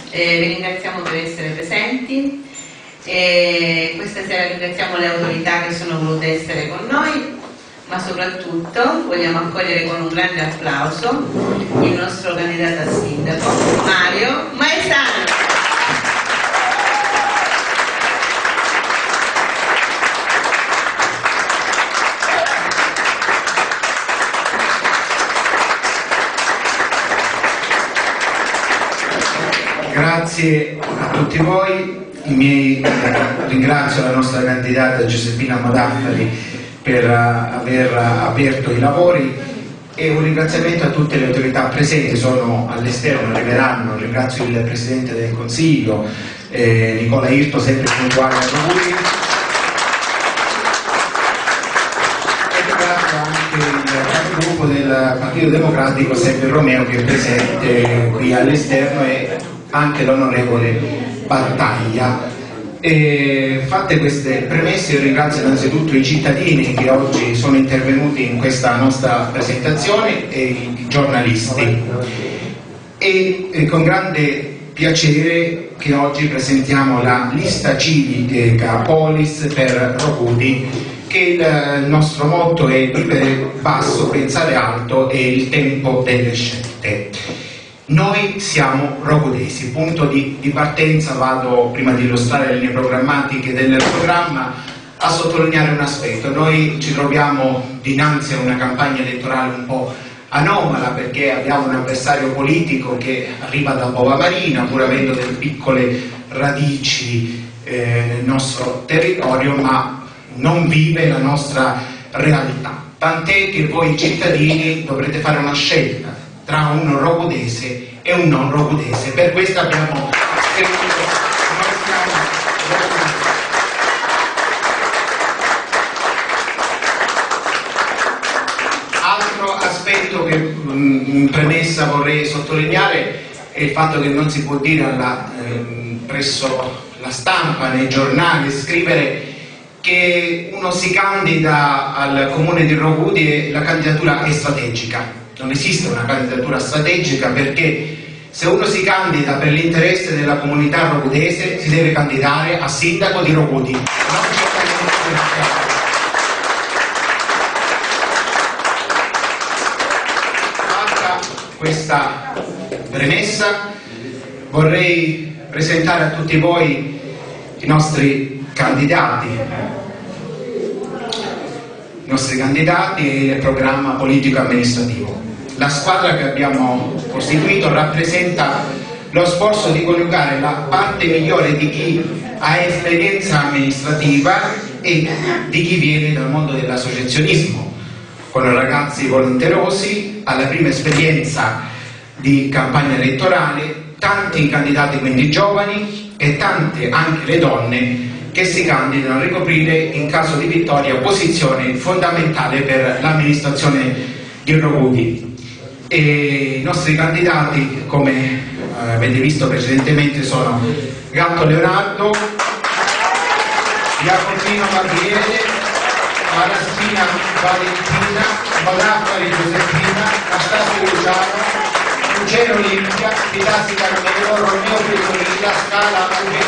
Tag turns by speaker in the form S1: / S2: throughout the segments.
S1: vi ringraziamo per essere presenti e questa sera ringraziamo le autorità che sono volute essere con noi, ma soprattutto vogliamo accogliere con un grande applauso il nostro candidato a sindaco, Mario Maestano.
S2: Grazie a tutti voi, ringrazio la nostra candidata Giuseppina Modaffari per aver aperto i lavori e un ringraziamento a tutte le autorità presenti, sono all'esterno, arriveranno, ringrazio il Presidente del Consiglio, Nicola Irto, sempre puntuale a Rogudi, e ringrazio anche il capogruppo del Partito Democratico, Sergio Romeo, che è presente qui all'esterno, e anche l'onorevole Battaglia. Fatte queste premesse, io ringrazio innanzitutto i cittadini che oggi sono intervenuti in questa nostra presentazione e i giornalisti, e con grande piacere che oggi presentiamo la lista civica Polis per Rogudi, che il nostro motto è vivere basso, pensare alto e il tempo delle scelte. Noi siamo rogudesi, punto di partenza. Vado, prima di illustrare le linee programmatiche del programma, a sottolineare un aspetto. Noi ci troviamo dinanzi a una campagna elettorale un po' anomala, perché abbiamo un avversario politico che arriva da Bova Marina, pur avendo delle piccole radici nel nostro territorio, ma non vive la nostra realtà. Tant'è che voi cittadini dovrete fare una scelta tra un rogudese e un non rogudese. Per questo abbiamo scritto noi siamo rogudesi. Altro aspetto che in premessa vorrei sottolineare è il fatto che non si può dire presso la stampa, nei giornali, scrivere che uno si candida al comune di Rogudi e la candidatura è strategica. Non esiste una candidatura strategica, perché se uno si candida per l'interesse della comunità rogudese si deve candidare a sindaco di Rogudi, non fatta questa premessa, vorrei presentare a tutti voi i nostri candidati e il programma politico-amministrativo. La squadra che abbiamo costituito rappresenta lo sforzo di coniugare la parte migliore di chi ha esperienza amministrativa e di chi viene dal mondo dell'associazionismo, con ragazzi volenterosi alla prima esperienza di campagna elettorale, tanti candidati quindi giovani e tante anche le donne che si candidano a ricoprire in caso di vittoria posizione fondamentale per l'amministrazione di Rogudi. E i nostri candidati, come avete visto precedentemente, sono Gatto Leonardo, Jacopino Gabriele, Maraschina Valentina, Modaffari Giuseppina, Astasio Luciano, Ruggero Olimpia, Pitazzi Carmelo, Romeo Petrolilla, Scala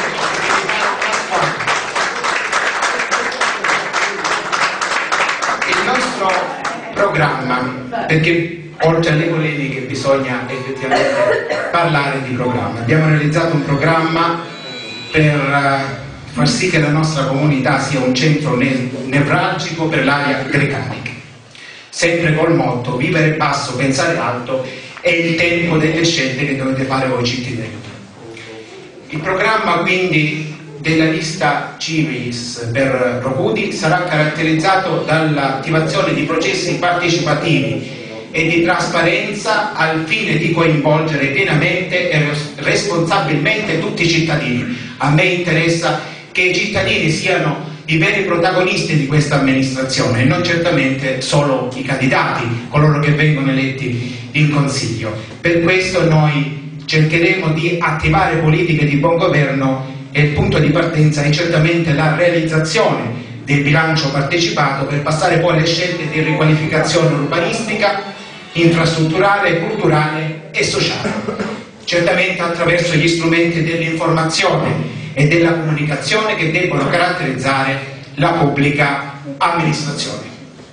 S2: il nostro programma, perché oltre alle polemiche bisogna effettivamente parlare di programma. Abbiamo realizzato un programma per far sì che la nostra comunità sia un centro nevralgico per l'area grecanica, sempre col motto vivere basso, pensare alto e il tempo delle scelte che dovete fare voi cittadini. Il programma quindi della lista Civis per Rogudi sarà caratterizzato dall'attivazione di processi partecipativi e di trasparenza al fine di coinvolgere pienamente e responsabilmente tutti i cittadini. A me interessa che i cittadini siano i veri protagonisti di questa amministrazione e non certamente solo i candidati, coloro che vengono eletti in Consiglio. Per questo noi cercheremo di attivare politiche di buon governo e il punto di partenza è certamente la realizzazione del bilancio partecipato per passare poi alle scelte di riqualificazione urbanistica, infrastrutturale, culturale e sociale. certamente attraverso gli strumenti dell'informazione e della comunicazione che debbono caratterizzare la pubblica amministrazione.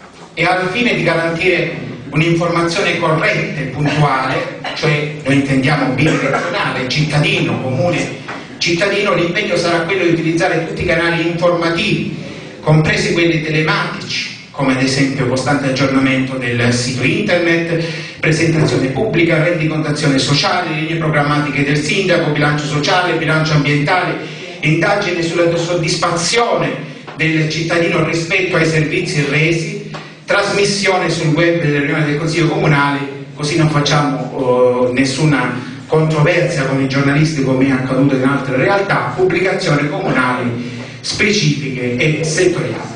S2: E al fine di garantire un'informazione corretta e puntuale, cioè lo intendiamo bidirezionale, cittadino, comune, cittadino, l'impegno sarà quello di utilizzare tutti i canali informativi, compresi quelli telematici, come ad esempio costante aggiornamento del sito internet, presentazione pubblica, rendicontazione sociale, linee programmatiche del sindaco, bilancio sociale, bilancio ambientale, indagine sulla soddisfazione del cittadino rispetto ai servizi resi, trasmissione sul web delle riunioni del Consiglio Comunale, così non facciamo nessuna controversia con i giornalisti come è accaduto in altre realtà, pubblicazioni comunali specifiche e settoriali.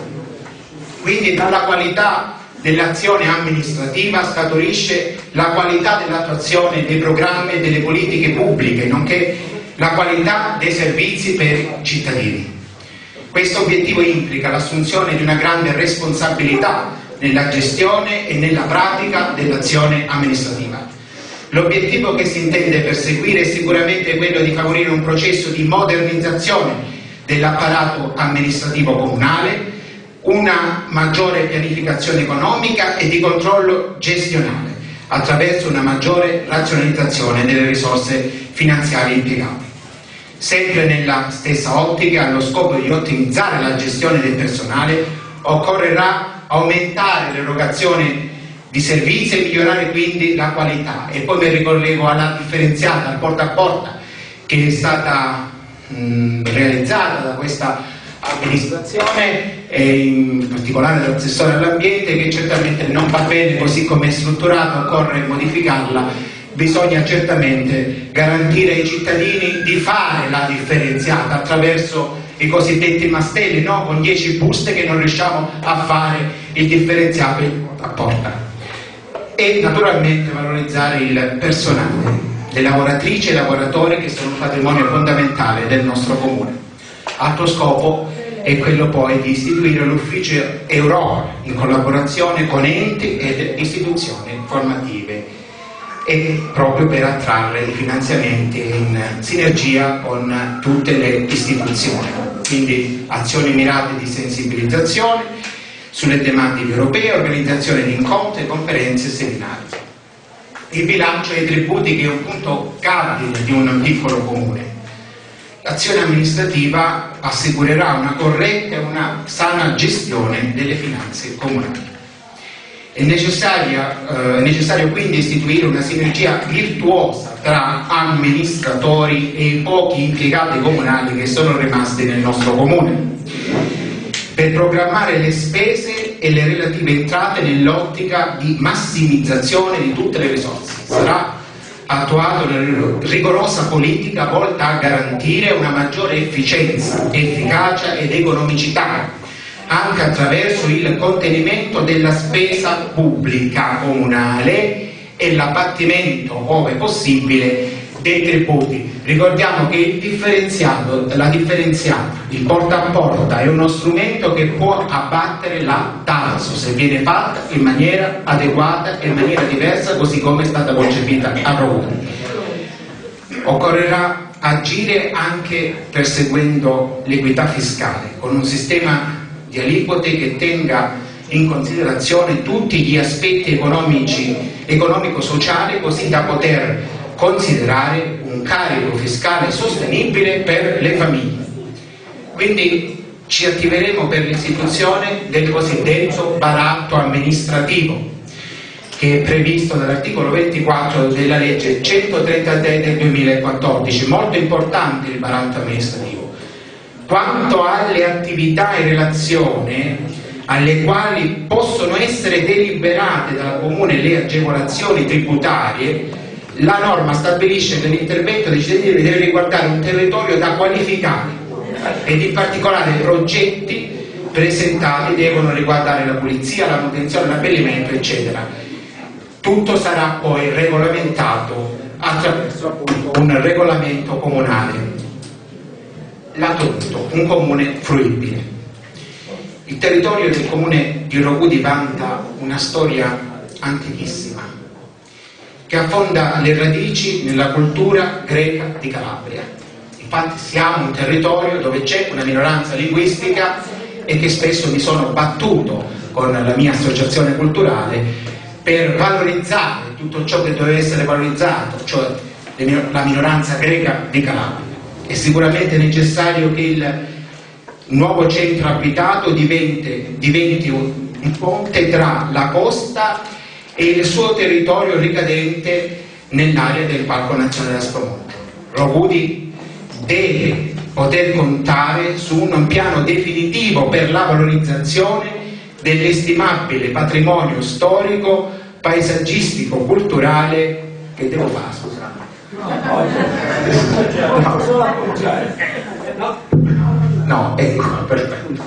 S2: Quindi dalla qualità dell'azione amministrativa scaturisce la qualità dell'attuazione dei programmi e delle politiche pubbliche, nonché la qualità dei servizi per i cittadini. Questo obiettivo implica l'assunzione di una grande responsabilità nella gestione e nella pratica dell'azione amministrativa. L'obiettivo che si intende perseguire è sicuramente quello di favorire un processo di modernizzazione dell'apparato amministrativo comunale, una maggiore pianificazione economica e di controllo gestionale, attraverso una maggiore razionalizzazione delle risorse finanziarie impiegate. Sempre nella stessa ottica, allo scopo di ottimizzare la gestione del personale, occorrerà aumentare l'erogazione di servizi e migliorare quindi la qualità. E poi mi ricollego alla differenziata, al porta a porta, che è stata realizzata da questa amministrazione e in particolare dall'assessore all'ambiente, che certamente non va bene così come è strutturato, occorre modificarla. Bisogna certamente garantire ai cittadini di fare la differenziata attraverso i cosiddetti mastelli, no? Con 10 buste che non riusciamo a fare il differenziato a porta. E naturalmente valorizzare il personale, le lavoratrici e i lavoratori che sono un patrimonio fondamentale del nostro comune. Altro scopo è quello poi di istituire l'ufficio Europa in collaborazione con enti ed istituzioni formative e proprio per attrarre i finanziamenti in sinergia con tutte le istituzioni. Quindi azioni mirate di sensibilizzazione sulle tematiche europee, organizzazione di incontri, conferenze e seminari. Il bilancio e i tributi, che è un punto cardine di un piccolo comune. L'azione amministrativa assicurerà una corretta e una sana gestione delle finanze comunali. È necessario quindi istituire una sinergia virtuosa tra amministratori e i pochi impiegati comunali che sono rimasti nel nostro comune, per programmare le spese e le relative entrate nell'ottica di massimizzazione di tutte le risorse. Sarà attuata una rigorosa politica volta a garantire una maggiore efficienza, efficacia ed economicità, anche attraverso il contenimento della spesa pubblica comunale e l'abbattimento, ove possibile, dei tributi. Ricordiamo che il differenziato, il porta a porta, è uno strumento che può abbattere la tasso se viene fatta in maniera adeguata e in maniera diversa, così come è stata concepita a Roma. Occorrerà agire anche perseguendo l'equità fiscale, con un sistema di aliquote che tenga in considerazione tutti gli aspetti economico-sociali, così da poter considerare un carico fiscale sostenibile per le famiglie. Quindi ci attiveremo per l'istituzione del cosiddetto baratto amministrativo, che è previsto dall'articolo 24 della legge 133 del 2014, molto importante il baratto amministrativo. Quanto alle attività in relazione alle quali possono essere deliberate dal Comune le agevolazioni tributarie, la norma stabilisce che l'intervento dei cittadini deve riguardare un territorio da qualificare ed in particolare i progetti presentati devono riguardare la pulizia, la manutenzione, l'abbellimento, eccetera. Tutto sarà poi regolamentato attraverso appunto un regolamento comunale. Lato 8, un comune fruibile. Il territorio del comune di Rogudi vanta una storia antichissima che affonda le radici nella cultura greca di Calabria. Infatti siamo un territorio dove c'è una minoranza linguistica e che spesso mi sono battuto con la mia associazione culturale per valorizzare tutto ciò che doveva essere valorizzato, cioè la minoranza greca di Calabria. È sicuramente necessario che il nuovo centro abitato diventi un ponte tra la costa e il suo territorio ricadente nell'area del Parco Nazionale Aspromonte. Logudi deve poter contare su un piano definitivo per la valorizzazione dell'estimabile patrimonio storico, paesaggistico, culturale che devo fare, scusa. No, ecco, perfetto.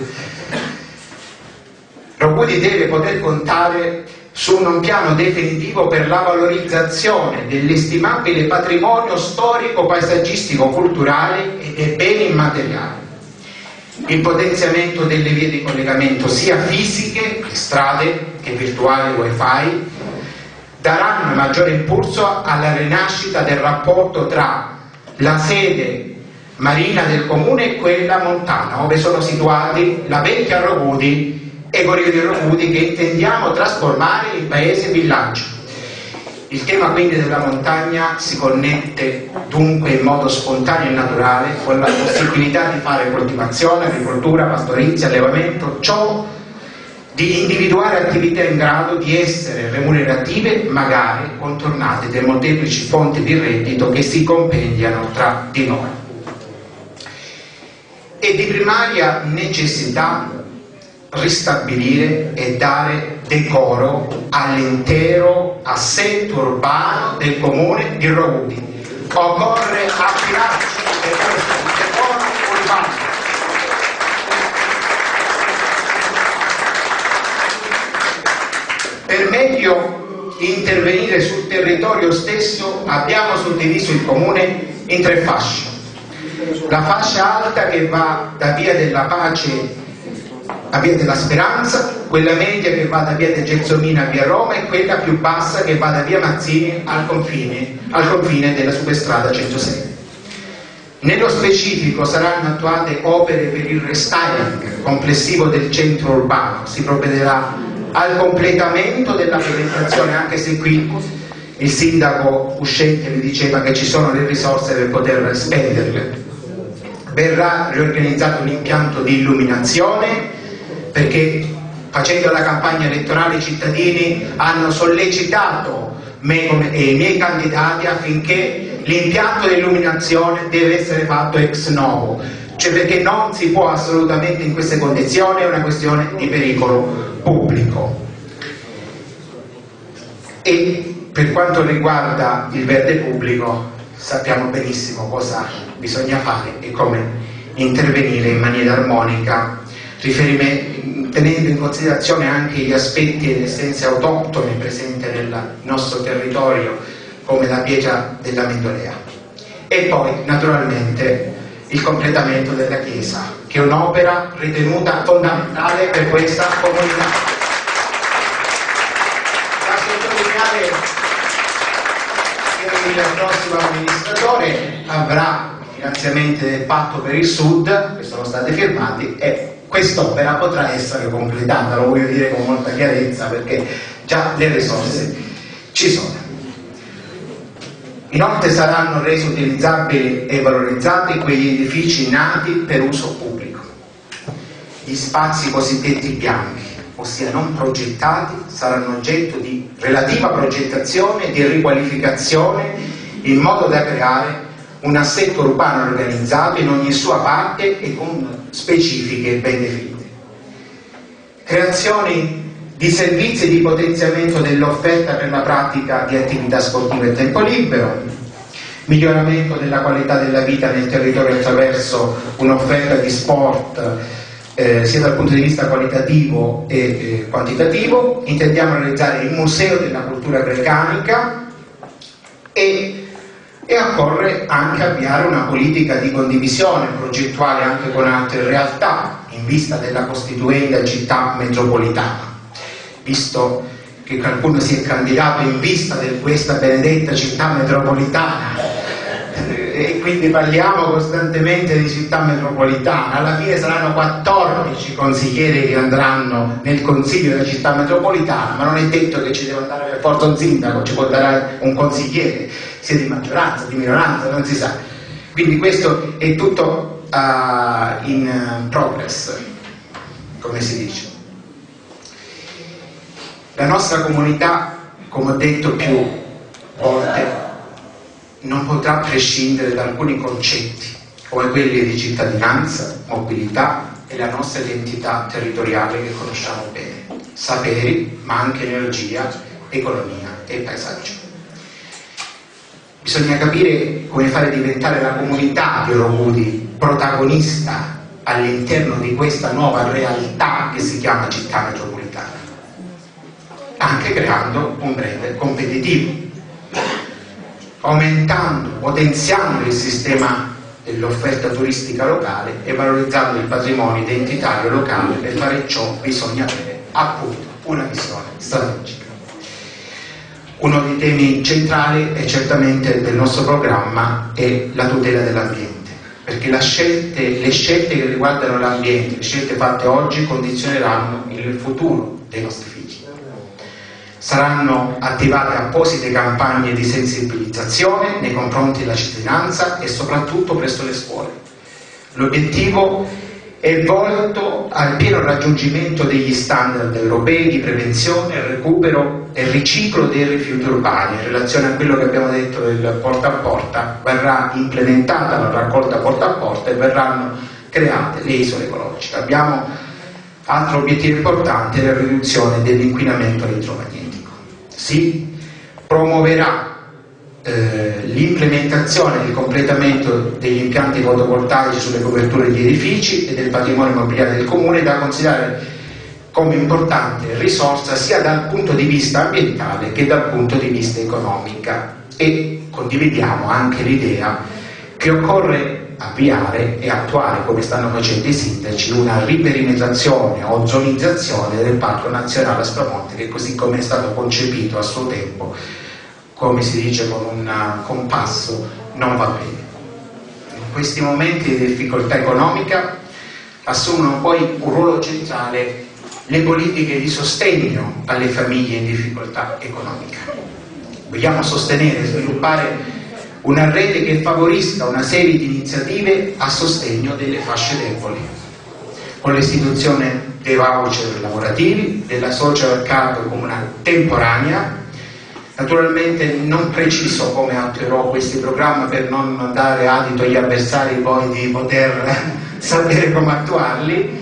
S2: Logudi deve poter contare su un piano definitivo per la valorizzazione dell'estimabile patrimonio storico, paesaggistico, culturale e dei beni immateriali. Il potenziamento delle vie di collegamento sia fisiche, strade, che virtuali wifi, daranno maggiore impulso alla rinascita del rapporto tra la sede marina del comune e quella montana, dove sono situati la vecchia Rogudi e Corio di Rogudi, che intendiamo trasformare in paese villaggio. Il tema quindi della montagna si connette dunque in modo spontaneo e naturale con la possibilità di fare coltivazione, agricoltura, pastorizia, allevamento, ciò di individuare attività in grado di essere remunerative, magari contornate da molteplici fonti di reddito che si compendiano tra di noi. È di primaria necessità ristabilire e dare decoro all'intero assetto urbano del comune di Rogudi. Occorre attirarci per questo decoro urbano. Per meglio intervenire sul territorio stesso abbiamo suddiviso il comune in 3 fasce. La fascia alta che va da Via della Pace a Via della Speranza, quella media che va da Via del Gelsomino a Via Roma e quella più bassa che va da Via Mazzini al confine della superstrada 106. Nello specifico saranno attuate opere per il restyling complessivo del centro urbano, si provvederà al completamento della pavimentazione, anche se qui il sindaco uscente mi diceva che ci sono le risorse per poter spenderle. Verrà riorganizzato un impianto di illuminazione, perché facendo la campagna elettorale i cittadini hanno sollecitato me e i miei candidati affinché l'impianto di illuminazione deve essere fatto ex novo, cioè perché non si può assolutamente in queste condizioni, è una questione di pericolo pubblico. E per quanto riguarda il verde pubblico sappiamo benissimo cosa bisogna fare e come intervenire in maniera armonica, tenendo in considerazione anche gli aspetti ed essenze autoctone presenti nel nostro territorio, come la pietra della Mendolea. E poi naturalmente il completamento della chiesa, che è un'opera ritenuta fondamentale per questa comunità. Da sottolineare che il prossimo amministratore avrà finanziamenti del Patto per il Sud, che sono stati firmati, e quest'opera potrà essere completata, lo voglio dire con molta chiarezza perché già le risorse ci sono. Inoltre saranno resi utilizzabili e valorizzati quegli edifici nati per uso pubblico. Gli spazi cosiddetti bianchi, ossia non progettati, saranno oggetto di relativa progettazione e di riqualificazione in modo da creare un assetto urbano organizzato in ogni sua parte e con specifiche ben definite. Creazioni di servizi di potenziamento dell'offerta per la pratica di attività sportive e tempo libero, miglioramento della qualità della vita nel territorio attraverso un'offerta di sport sia dal punto di vista qualitativo e quantitativo. Intendiamo realizzare il Museo della Cultura Grecanica e occorre anche avviare una politica di condivisione progettuale anche con altre realtà in vista della costituenda città metropolitana, visto che qualcuno si è candidato in vista di questa benedetta città metropolitana, e quindi parliamo costantemente di città metropolitana. Alla fine saranno 14 consiglieri che andranno nel consiglio della città metropolitana, ma non è detto che ci deve andare per forza un sindaco, ci può andare un consigliere, sia di maggioranza, di minoranza, non si sa. Quindi questo è tutto in progress, come si dice. La nostra comunità, come ho detto più volte, non potrà prescindere da alcuni concetti, come quelli di cittadinanza, mobilità e la nostra identità territoriale che conosciamo bene, saperi, ma anche energia, economia e paesaggio. Bisogna capire come fare diventare la comunità di Oromudi protagonista all'interno di questa nuova realtà che si chiama città metropolitana, anche creando un brand competitivo, aumentando, potenziando il sistema dell'offerta turistica locale e valorizzando il patrimonio identitario locale. Per fare ciò bisogna avere appunto una visione strategica. Uno dei temi centrali è certamente del nostro programma è la tutela dell'ambiente, perché le scelte che riguardano l'ambiente, le scelte fatte oggi condizioneranno il futuro dei nostri figli. Saranno attivate apposite campagne di sensibilizzazione nei confronti della cittadinanza e soprattutto presso le scuole. L'obiettivo è volto al pieno raggiungimento degli standard europei di prevenzione, recupero e riciclo dei rifiuti urbani. In relazione a quello che abbiamo detto del porta a porta, verrà implementata la raccolta porta a porta e verranno create le isole ecologiche. Abbiamo altro obiettivo importante, la riduzione dell'inquinamento elettromagnetico. Si promuoverà l'implementazione e il completamento degli impianti fotovoltaici sulle coperture degli edifici e del patrimonio immobiliare del comune, da considerare come importante risorsa sia dal punto di vista ambientale che dal punto di vista economico, e condividiamo anche l'idea che occorre avviare e attuare, come stanno facendo i sindaci, una riperimetrazione o zonizzazione del Parco Nazionale Aspromonte, che così come è stato concepito a suo tempo, come si dice con un compasso, non va bene. In questi momenti di difficoltà economica assumono poi un ruolo centrale le politiche di sostegno alle famiglie in difficoltà economica. Vogliamo sostenere e sviluppare una rete che favorisca una serie di iniziative a sostegno delle fasce deboli, con l'istituzione dei voucher lavorativi, della social card come una temporanea. Naturalmente non preciso come attuerò questi programmi per non dare adito agli avversari poi di poter sapere come attuarli,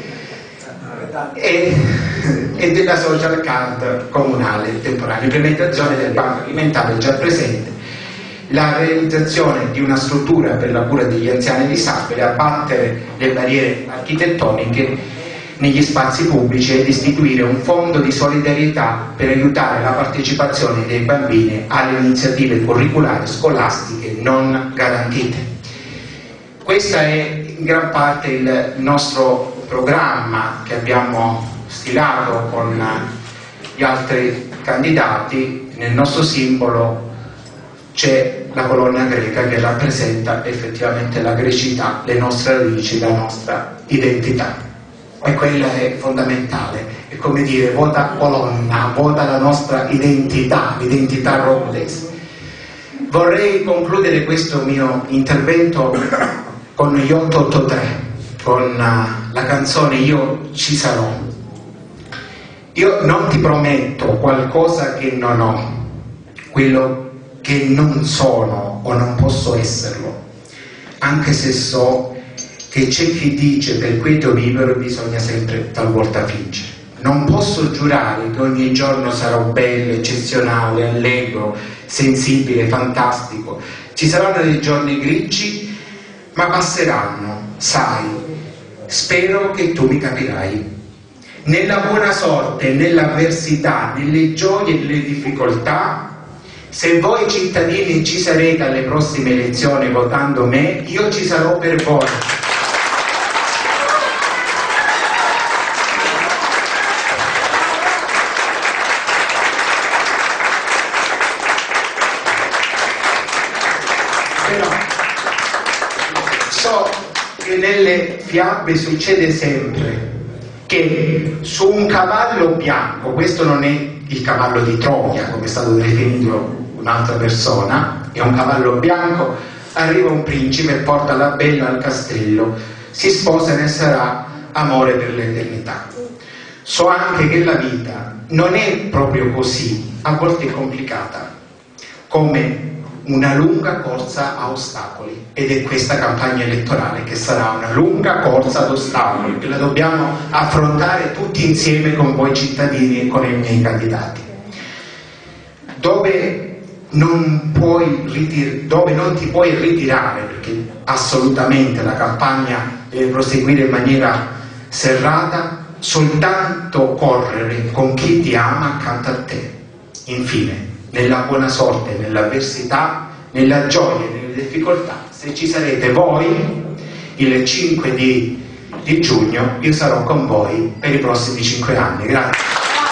S2: e della social card comunale temporanea, l'implementazione del banco alimentare già presente, la realizzazione di una struttura per la cura degli anziani disabili, abbattere le barriere architettoniche negli spazi pubblici ed istituire un fondo di solidarietà per aiutare la partecipazione dei bambini alle iniziative curriculari scolastiche non garantite. Questo è in gran parte il nostro programma che abbiamo stilato con gli altri candidati. Nel nostro simbolo c'è la colonna greca che rappresenta effettivamente la grecità, le nostre radici, la nostra identità. E quella è fondamentale, è come dire vota colonna, vota la nostra identità, l'identità romulese. Vorrei concludere questo mio intervento con gli 883, con la canzone Io ci sarò. Io non ti prometto qualcosa che non ho, quello che non sono o non posso esserlo, anche se so che c'è chi dice per quieto vivere bisogna sempre talvolta fingere. Non posso giurare che ogni giorno sarò bello, eccezionale, allegro, sensibile, fantastico. Ci saranno dei giorni grigi, ma passeranno, sai. Spero che tu mi capirai. Nella buona sorte, nell'avversità, nelle gioie e nelle difficoltà, se voi cittadini ci sarete alle prossime elezioni votando me, io ci sarò per voi. fiabe succede sempre che su un cavallo bianco, questo non è il cavallo di Troia come è stato definito un'altra persona, è un cavallo bianco, arriva un principe e porta la bella al castello, si sposa e ne sarà amore per l'eternità. So anche che la vita non è proprio così, a volte è complicata, come una lunga corsa a ostacoli, ed è questa campagna elettorale che sarà una lunga corsa ad ostacoli, che la dobbiamo affrontare tutti insieme con voi cittadini e con i miei candidati. Dove non ti puoi ritirare, perché assolutamente la campagna deve proseguire in maniera serrata, soltanto correre con chi ti ama accanto a te. Infine, nella buona sorte, nell'avversità, nella gioia e nelle difficoltà, se ci sarete voi, il 5 di giugno io sarò con voi per i prossimi 5 anni. Grazie.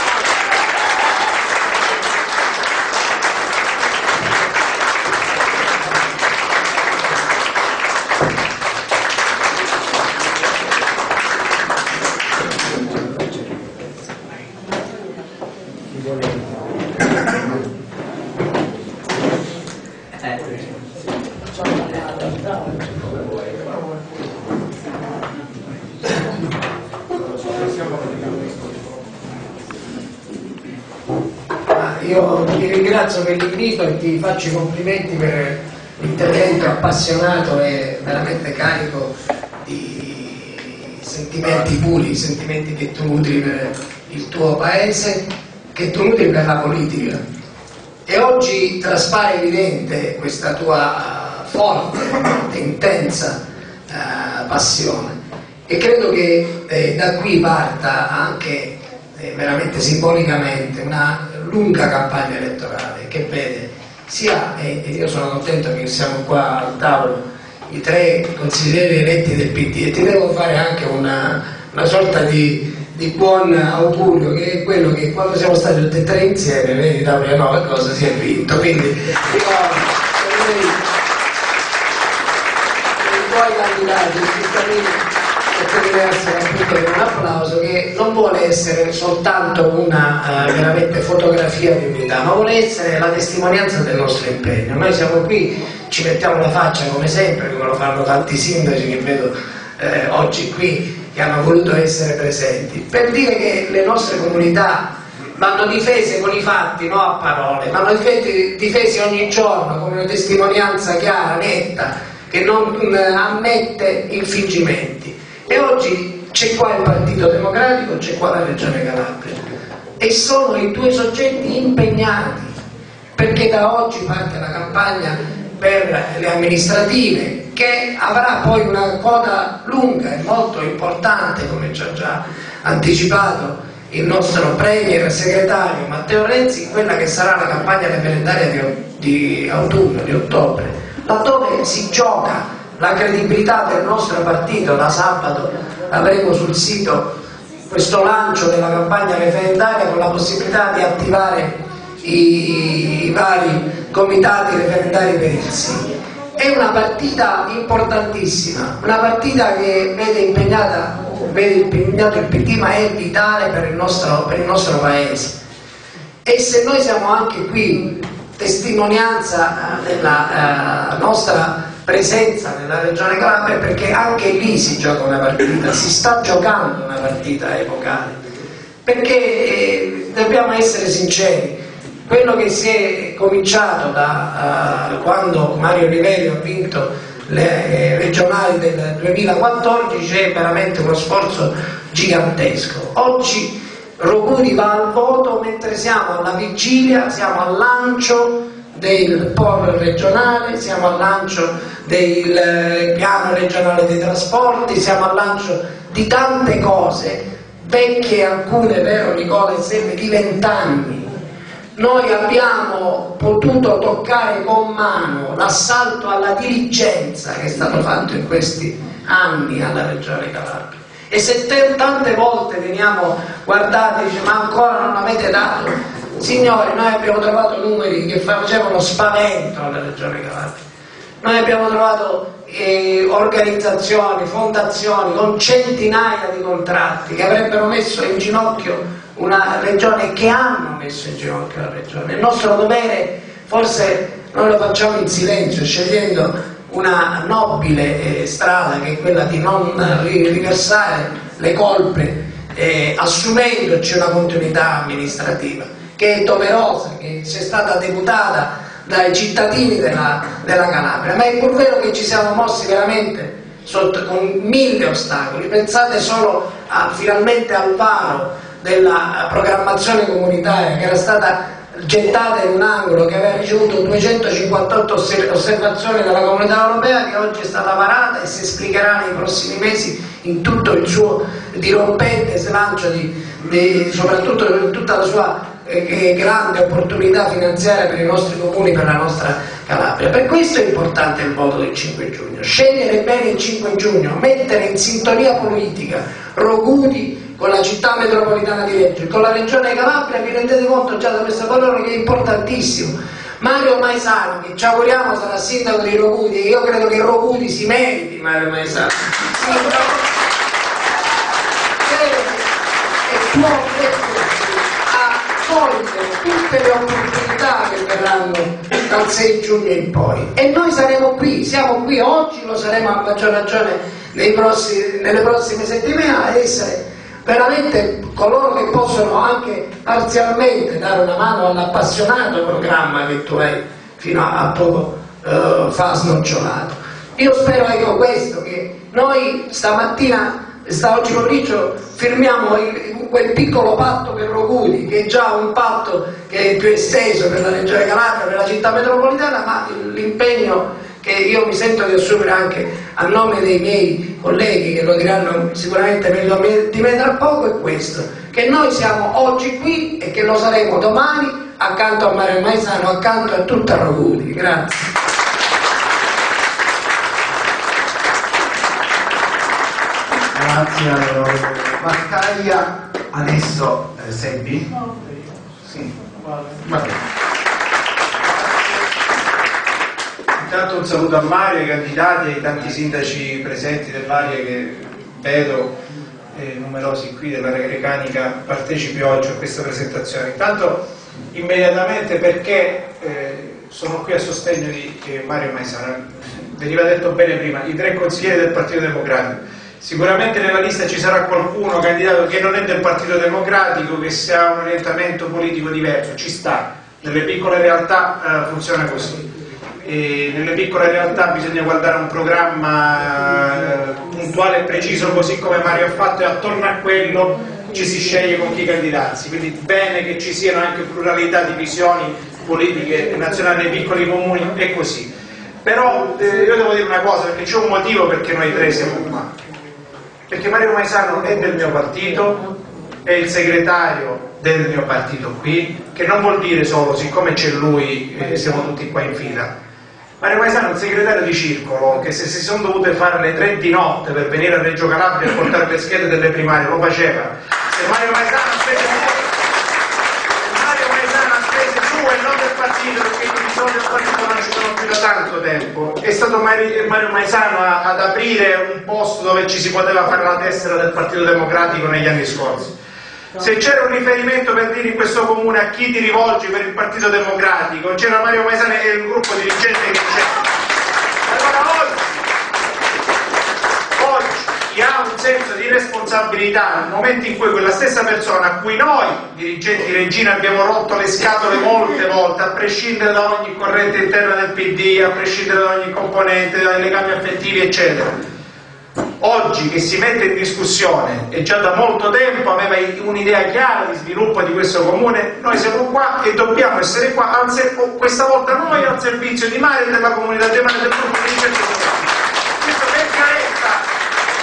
S3: Io ti ringrazio per l'invito e ti faccio i complimenti per l'intervento appassionato e veramente carico di sentimenti puri, sentimenti che tu nutri per il tuo paese, che tu nutri per la politica. E oggi traspare evidente questa tua forte, intensa passione, e credo che da qui parta anche veramente simbolicamente una lunga campagna elettorale che vede sia, e io sono contento che siamo qua al tavolo, i 3 consiglieri eletti del PD, e ti devo fare anche una sorta di buon augurio, che è quello che quando siamo stati tutti e 3 insieme, vedi da una nuova cosa, si è vinto. Quindi io i tuoi candidati, i cittadini, deve essere appunto un applauso che non vuole essere soltanto una veramente fotografia di unità, ma vuole essere la testimonianza del nostro impegno. Noi siamo qui, ci mettiamo la faccia come sempre, come lo fanno tanti sindaci che vedo oggi qui, che hanno voluto essere presenti, per dire che le nostre comunità vanno difese con i fatti, non a parole, vanno difese ogni giorno con una testimonianza chiara, netta, che non ammette infingimenti. E oggi c'è qua il Partito Democratico, c'è qua la Regione Calabria, e sono i 2 soggetti impegnati, perché da oggi parte la campagna per le amministrative, che avrà poi una coda lunga e molto importante, come ci ha già anticipato il nostro Premier segretario Matteo Renzi, quella che sarà la campagna referendaria di autunno, di ottobre, laddove si gioca la credibilità del nostro partito. Da sabato avremo sul sito questo lancio della campagna referendaria con la possibilità di attivare i vari comitati referendari per il sì. È una partita importantissima, una partita che vede impegnato il PD, ma è vitale per il nostro paese. E se noi siamo anche qui testimonianza della nostra presenza nella Regione Calabria, perché anche lì si gioca una partita, si sta giocando una partita epocale, perché dobbiamo essere sinceri, quello che si è cominciato da quando Mario Livelli ha vinto le regionali del 2014 è veramente uno sforzo gigantesco. Oggi Rocudi va al voto mentre siamo alla vigilia, siamo al lancio del polo regionale, siamo al lancio del piano regionale dei trasporti, siamo al lancio di tante cose vecchie, alcune, vero Nicola, insieme di 20 anni. Noi abbiamo potuto toccare con mano l'assalto alla dirigenza che è stato fatto in questi anni alla Regione Calabria. E se tante volte veniamo guardati e dice ma ancora non avete dato, signori, noi abbiamo trovato numeri che facevano spavento alla Regione Calabria. Noi abbiamo trovato organizzazioni, fondazioni con centinaia di contratti che avrebbero messo in ginocchio una regione, che hanno messo in ginocchio la regione. Il nostro dovere, forse noi lo facciamo in silenzio, scegliendo una nobile strada, che è quella di non riversare le colpe, assumendoci una continuità amministrativa che è doverosa, che ci è stata deputata dai cittadini della Calabria. Ma è pur vero che ci siamo mossi veramente con 1000 ostacoli. Pensate solo finalmente al varo della programmazione comunitaria, che era stata gettata in un angolo, che aveva ricevuto 258 osservazioni dalla Comunità Europea, che oggi è stata varata e si esplicherà nei prossimi mesi in tutto il suo dirompente slancio, soprattutto in tutta la sua grande opportunità finanziaria per i nostri comuni, per la nostra Calabria. Per questo è importante il voto del 5 giugno, scegliere bene il 5 giugno, mettere in sintonia politica Rogudi con la città metropolitana di Reggio, con la regione Calabria. Vi rendete conto già da questa parola che è importantissimo. Mario Maisano, che ci auguriamo sarà sindaco di Rogudi, e io credo che Rogudi si meriti Mario Maisano, e può cogliere tutte le opportunità che verranno dal 6 giugno in poi. E noi saremo qui, siamo qui oggi, lo saremo a maggior ragione nelle prossime settimane, a essere veramente coloro che possono anche parzialmente dare una mano all'appassionato programma che tu hai fino a poco fa snocciolato. Io spero, ecco, questo, che noi stamattina, oggi pomeriggio, firmiamo quel piccolo patto per Rogudi, che è già un patto che è più esteso per la Regione Calabria, per la città metropolitana, ma l'impegno che io mi sento di assumere anche a nome dei miei colleghi, che lo diranno sicuramente meglio di me tra poco, è questo: che noi siamo oggi qui e che lo saremo domani accanto a Mario Maisano, accanto a tutta Rogudi. Grazie.
S2: Grazie all'onorevole Battaglia. Adesso Sebbi? Sì. Va bene. Intanto un saluto a Mario, ai candidati e ai tanti sindaci presenti dell'area che vedo, numerosi qui dell'area grecanica, partecipi oggi a questa presentazione. Intanto immediatamente, perché sono qui a sostegno di Mario Maisano. Veniva detto bene prima, i 3 consiglieri del Partito Democratico. Sicuramente nella lista ci sarà qualcuno candidato che non è del Partito Democratico, che se ha un orientamento politico diverso, ci sta. Nelle piccole realtà funziona così. E nelle piccole realtà bisogna guardare un programma puntuale e preciso, così come Mario ha fatto, e attorno a quello ci si sceglie con chi candidarsi. Quindi bene che ci siano anche pluralità di visioni politiche nazionali nei piccoli comuni, è così. Però io devo dire una cosa, perché c'è un motivo perché noi 3 siamo qua. Perché Mario Maisano è del mio partito, è il segretario del mio partito qui, che non vuol dire solo siccome c'è lui siamo tutti qua in fila. Mario Maisano è un segretario di circolo che, se si sono dovute fare le 3 di notte per venire a Reggio Calabria a portare le schede delle primarie, lo faceva. Se Mario Maisano ha speso su e non del partito, perché i soldi del partito non ci sono più da tanto tempo, è stato Mario Maisano ad aprire un posto dove ci si poteva fare la tessera del Partito Democratico negli anni scorsi. Se c'era un riferimento per dire in questo comune a chi ti rivolgi per il Partito Democratico, c'era Mario Maisano e il gruppo dirigente che c'è. Allora oggi chi ha un senso di responsabilità, nel momento in cui quella stessa persona a cui noi dirigenti Regina abbiamo rotto le scatole molte volte, a prescindere da ogni corrente interna del PD, a prescindere da ogni componente, dai legami affettivi eccetera, oggi che si mette in discussione e già da molto tempo aveva un'idea chiara di sviluppo di questo comune, noi siamo qua e dobbiamo essere qua, questa volta noi al servizio di Mario e della comunità germana del gruppo di ricerca. Questo per carezza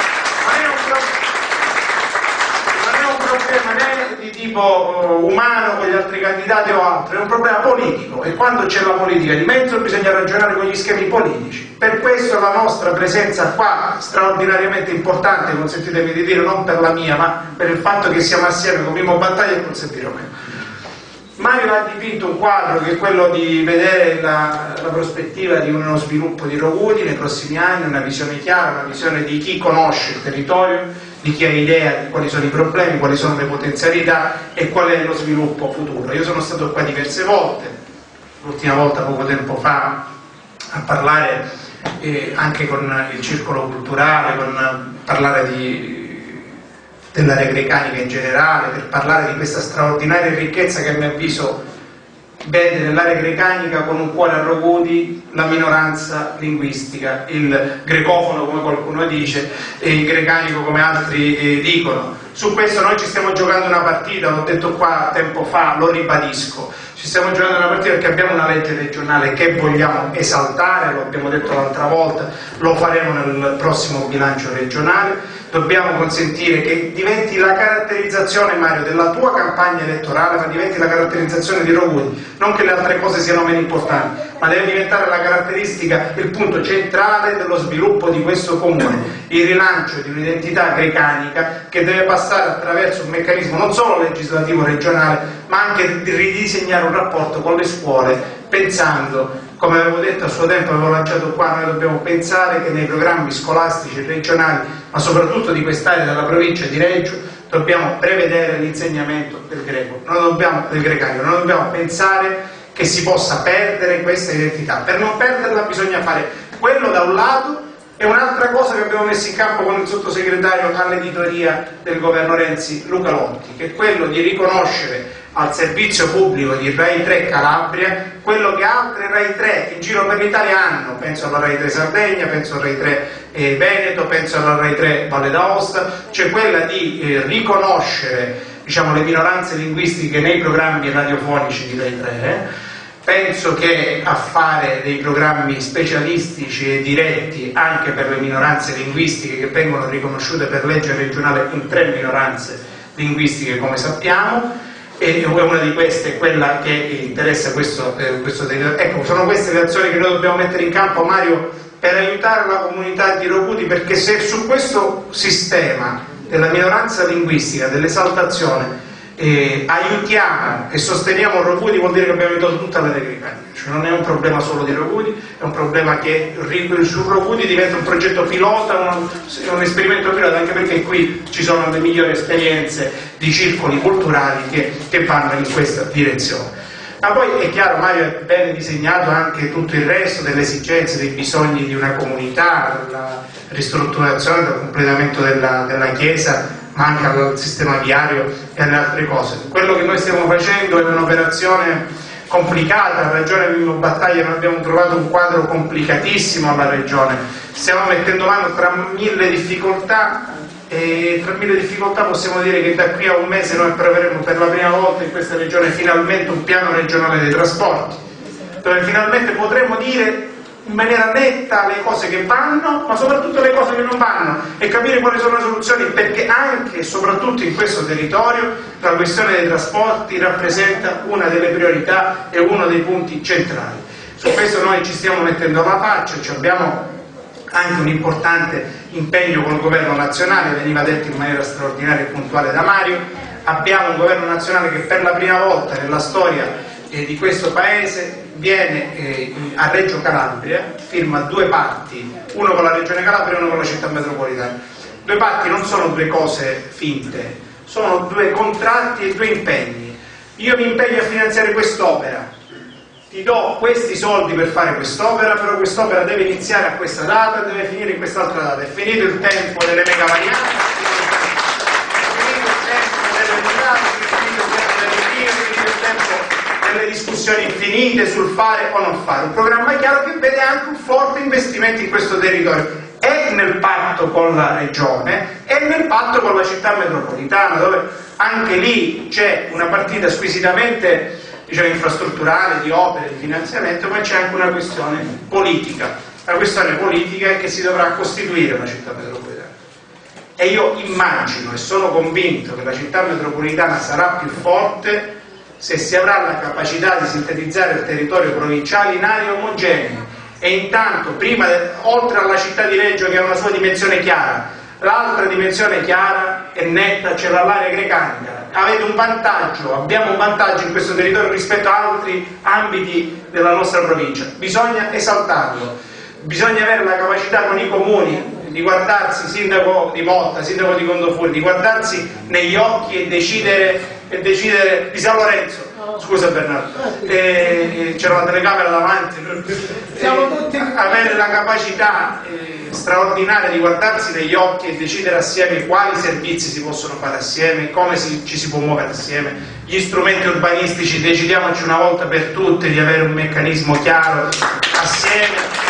S2: non è un problema né di tipo umano con gli altri candidati o altro, è un problema politico, e quando c'è la politica di mezzo bisogna ragionare con gli schemi politici. Per questo la nostra presenza qua straordinariamente importante, consentitemi di dire, non per la mia, ma per il fatto che siamo assieme con Mimmo Battaglia e con Sebbi Romeo.
S4: Mario ha dipinto un quadro che è quello di vedere la prospettiva di uno sviluppo di Rogudi nei prossimi anni, una visione chiara, una visione di chi conosce il territorio, di chi ha idea di quali sono i problemi, quali sono le potenzialità e qual è lo sviluppo futuro. Io sono stato qua diverse volte, l'ultima volta poco tempo fa a parlare anche con il circolo culturale, parlare dell'area grecanica in generale, per parlare di questa straordinaria ricchezza che a mio avviso vede nell'area grecanica con un cuore a Rogudi la minoranza linguistica, il grecofono come qualcuno dice e il grecanico come altri dicono. Su questo noi ci stiamo giocando una partita, l'ho detto qua tempo fa, lo ribadisco, ci stiamo giocando una partita perché abbiamo una legge regionale che vogliamo esaltare, lo abbiamo detto l'altra volta, lo faremo nel prossimo bilancio regionale. Dobbiamo consentire che diventi la caratterizzazione, Mario, della tua campagna elettorale, ma diventi la caratterizzazione di Rogudi, non che le altre cose siano meno importanti, ma deve diventare la caratteristica, il punto centrale dello sviluppo di questo comune, il rilancio di un'identità grecanica che deve passare attraverso un meccanismo non solo legislativo regionale, ma anche di ridisegnare un rapporto con le scuole, pensando, come avevo detto a suo tempo, avevo lanciato qua, noi dobbiamo pensare che nei programmi scolastici regionali, ma soprattutto di quest'area della provincia di Reggio, dobbiamo prevedere l'insegnamento del greco, del grecanico, non dobbiamo pensare che si possa perdere questa identità. Per non perderla bisogna fare quello da un lato e un'altra cosa che abbiamo messo in campo con il sottosegretario all'editoria del governo Renzi, Luca Lotti, che è quello di riconoscere al servizio pubblico di Rai 3 Calabria quello che altre Rai 3 in giro per l'Italia hanno, penso alla Rai 3 Sardegna, penso alla Rai 3 Veneto, penso alla Rai 3 Valle d'Aosta, cioè quella di riconoscere, diciamo, le minoranze linguistiche nei programmi radiofonici di Rai 3. Penso che a fare dei programmi specialistici e diretti anche per le minoranze linguistiche che vengono riconosciute per legge regionale in 3 minoranze linguistiche, come sappiamo, e una di queste è quella che interessa questo territorio. Ecco, sono queste le azioni che noi dobbiamo mettere in campo, Mario, per aiutare la comunità di Rogudi, perché se su questo sistema della minoranza linguistica, dell'esaltazione, aiutiamo e sosteniamo Rogudi, vuol dire che abbiamo aiutato tutta l'area grecanica, cioè non è un problema solo di Rogudi, è un problema che su Rogudi diventa un progetto pilota, un esperimento pilota, anche perché qui ci sono le migliori esperienze di circoli culturali che vanno in questa direzione. Ma poi è chiaro, Mario, è bene disegnato anche tutto il resto delle esigenze, dei bisogni di una comunità, della ristrutturazione, del completamento della chiesa, ma anche al sistema viario e alle altre cose. Quello che noi stiamo facendo è un'operazione complicata, la Regione Vivo Battaglia, noi abbiamo trovato un quadro complicatissimo alla Regione, stiamo mettendo mano tra mille difficoltà, e tra mille difficoltà possiamo dire che da qui a un mese noi approveremo per la prima volta in questa Regione finalmente un piano regionale dei trasporti, dove finalmente potremo dire in maniera netta le cose che vanno, ma soprattutto le cose che non vanno, e capire quali sono le soluzioni, perché anche e soprattutto in questo territorio la questione dei trasporti rappresenta una delle priorità e uno dei punti centrali. Su questo noi ci stiamo mettendo alla faccia, abbiamo anche un importante impegno con il governo nazionale, veniva detto in maniera straordinaria e puntuale da Mario. Abbiamo un governo nazionale che per la prima volta nella storia di questo paese viene a Reggio Calabria, firma 2 patti, uno con la Regione Calabria e uno con la città metropolitana. 2 patti non sono 2 cose finte, sono 2 contratti e 2 impegni. Io mi impegno a finanziare quest'opera, ti do questi soldi per fare quest'opera, però quest'opera deve iniziare a questa data e deve finire in quest'altra data. È finito il tempo delle mega varianti, è finito il tempo delle unità, è finito il tempo delle linee, è finito il tempo delle discussioni infinite sul fare o non fare. Un programma chiaro che vede anche un forte investimento in questo territorio. È nel patto con la Regione e nel patto con la città metropolitana, dove anche lì c'è una partita squisitamente, diciamo, infrastrutturale, di opere, di finanziamento, ma c'è anche una questione politica. La questione politica è che si dovrà costituire una città metropolitana. E io immagino e sono convinto che la città metropolitana sarà più forte se si avrà la capacità di sintetizzare il territorio provinciale in aree omogenee. E intanto, oltre alla città di Reggio che ha una sua dimensione chiara, l'altra dimensione chiara e netta ce l'ha l'area grecanica. avete un vantaggio, abbiamo un vantaggio in questo territorio rispetto a altri ambiti della nostra provincia, bisogna esaltarlo, bisogna avere la capacità con i comuni di guardarsi, sindaco di Motta, sindaco di Condofuri, di guardarsi negli occhi e decidere di San Lorenzo. Scusa Bernardo, c'era la telecamera davanti. Avere la capacità straordinaria di guardarsi negli occhi e decidere assieme quali servizi si possono fare assieme, come ci si può muovere assieme, gli strumenti urbanistici, decidiamoci una volta per tutte di avere un meccanismo chiaro assieme.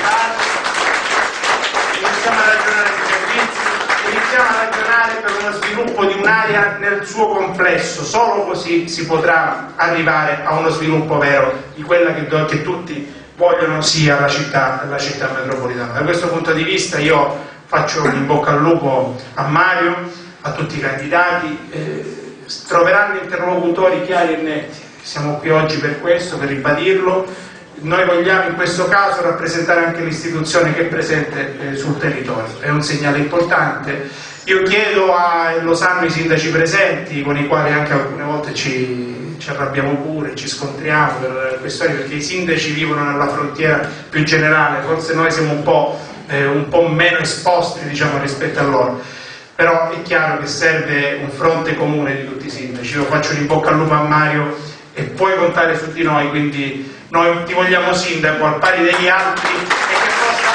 S4: Iniziamo a ragionare sui servizi, iniziamo a ragionare per uno sviluppo di un'area nel suo complesso, solo così si potrà arrivare a uno sviluppo vero di quella che tutti vogliono sia la città metropolitana. Da questo punto di vista io faccio un in bocca al lupo a Mario, a tutti i candidati, troveranno interlocutori chiari e netti, siamo qui oggi per questo, per ribadirlo. Noi vogliamo in questo caso rappresentare anche l'istituzione che è presente sul territorio, è un segnale importante. Io chiedo, e lo sanno i sindaci presenti, con i quali anche alcune volte ci arrabbiamo pure, ci scontriamo per questioni, perché i sindaci vivono nella frontiera più generale, forse noi siamo un po' meno esposti, diciamo, rispetto a loro, però è chiaro che serve un fronte comune di tutti i sindaci. Io faccio un in bocca al lupo a Mario e puoi contare su di noi, quindi noi ti vogliamo sindaco al pari degli altri e che possa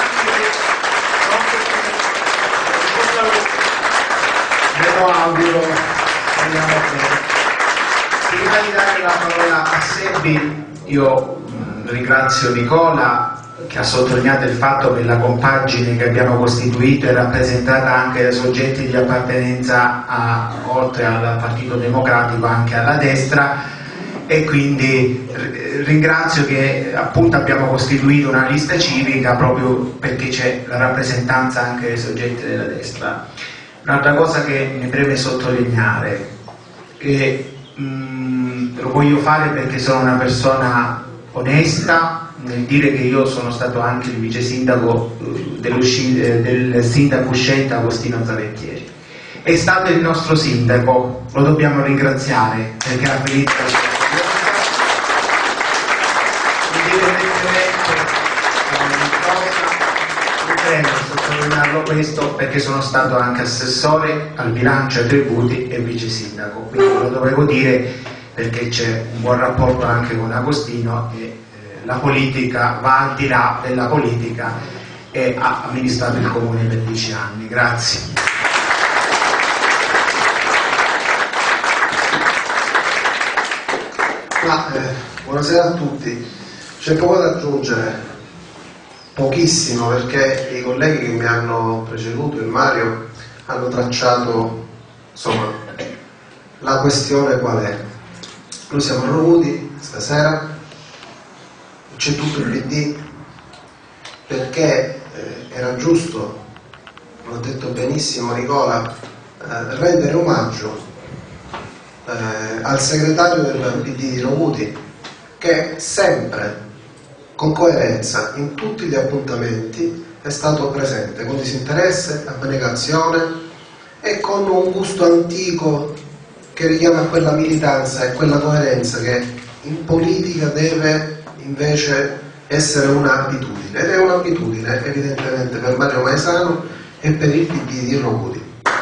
S4: anche
S2: me lo auguro. Prima di dare la parola a Sebbi, io ringrazio Nicola che ha sottolineato il fatto che la compagine che abbiamo costituito è rappresentata anche da soggetti di appartenenza oltre al Partito Democratico anche alla destra, e quindi ringrazio che appunto abbiamo costituito una lista civica proprio perché c'è la rappresentanza anche dei soggetti della destra. Un'altra cosa che mi preme sottolineare, che lo voglio fare perché sono una persona onesta nel dire che io sono stato anche il vice sindaco del sindaco uscente Agostino Zavettieri. È stato il nostro sindaco, lo dobbiamo ringraziare perché ha finito. Sottolinearlo questo perché sono stato anche assessore al bilancio e ai tributi e vice sindaco, quindi lo dovevo dire perché c'è un buon rapporto anche con Agostino e la politica va al di là della politica e ha amministrato il comune per 10 anni. Grazie.
S5: Buonasera a tutti. C'è poco da aggiungere, pochissimo, perché i colleghi che mi hanno preceduto, il Mario, hanno tracciato, insomma, la questione qual è. Noi siamo rovudi stasera, c'è tutto il PD, perché era giusto, l'ha detto benissimo Nicola, rendere omaggio al segretario del PD di Rovudi, che sempre, con coerenza, in tutti gli appuntamenti è stato presente con disinteresse, abnegazione e con un gusto antico che richiama quella militanza e quella coerenza che in politica deve invece essere un'abitudine, ed è un'abitudine evidentemente per Mario Maesano e per il PD di Rovudi.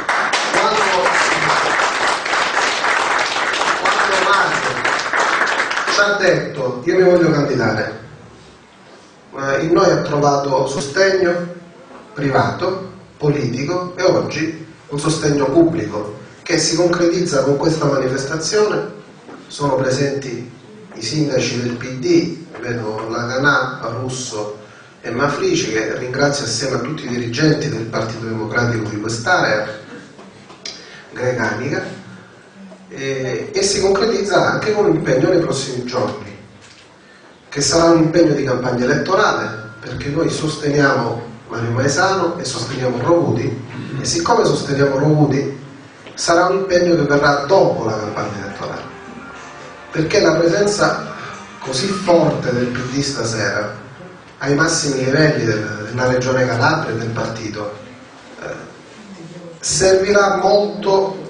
S5: Quando Mario ci ha detto io mi voglio candidare, in noi ha trovato sostegno privato, politico e oggi un sostegno pubblico che si concretizza con questa manifestazione. Sono presenti i sindaci del PD, vedo Laganà, Russo e Mafrici, che ringrazio assieme a tutti i dirigenti del Partito Democratico di quest'area greganica, e si concretizza anche con un impegno nei prossimi giorni, che sarà un impegno di campagna elettorale, perché noi sosteniamo Mario Maesano e sosteniamo Rovudi, e siccome sosteniamo Rovudi sarà un impegno che verrà dopo la campagna elettorale, perché la presenza così forte del PD stasera ai massimi livelli della regione Calabria e del partito servirà molto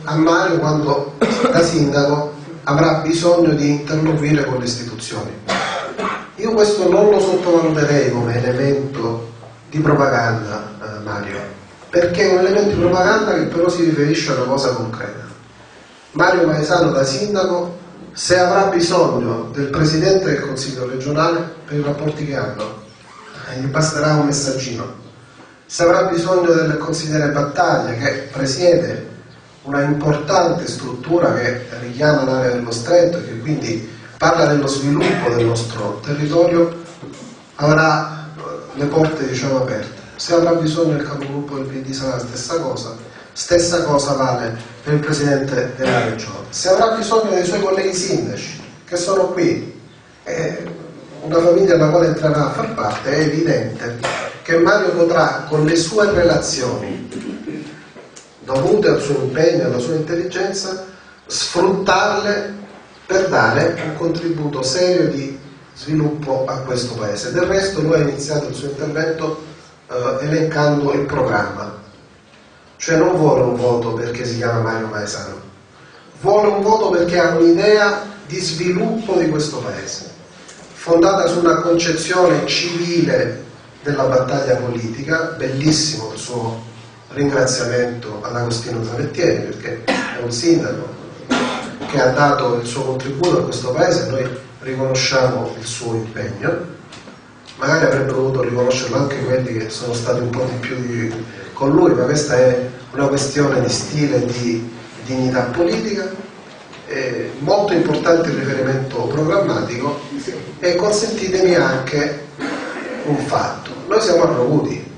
S5: a Mario quando da sindaco avrà bisogno di interloquire con le istituzioni. Io questo non lo sottovaluterei come elemento di propaganda, Mario, perché è un elemento di propaganda che però si riferisce a una cosa concreta. Mario Maesano da sindaco, se avrà bisogno del presidente del Consiglio regionale per i rapporti che hanno, gli basterà un messaggino. Se avrà bisogno del consigliere Battaglia, che presiede una importante struttura che richiama l'area dello Stretto e che quindi parla dello sviluppo del nostro territorio, avrà le porte, diciamo, aperte. Se avrà bisogno del capogruppo del PD sarà la stessa cosa vale per il presidente della regione. Se avrà bisogno dei suoi colleghi sindaci, che sono qui, una famiglia alla quale entrerà a far parte, è evidente che Mario potrà, con le sue relazioni dovute al suo impegno e alla sua intelligenza, sfruttarle per dare un contributo serio di sviluppo a questo paese. Del resto lui ha iniziato il suo intervento elencando il programma, cioè non vuole un voto perché si chiama Mario Maesano, vuole un voto perché ha un'idea di sviluppo di questo paese, fondata su una concezione civile della battaglia politica. Bellissimo il suo ringraziamento ad Agostino Zavettieri, perché è un sindaco che ha dato il suo contributo a questo paese, noi riconosciamo il suo impegno, magari avrebbe dovuto riconoscerlo anche quelli che sono stati un po' di più con lui, ma questa è una questione di stile e di dignità politica. Molto importante il riferimento programmatico, e consentitemi anche un fatto: noi siamo a Rovudi,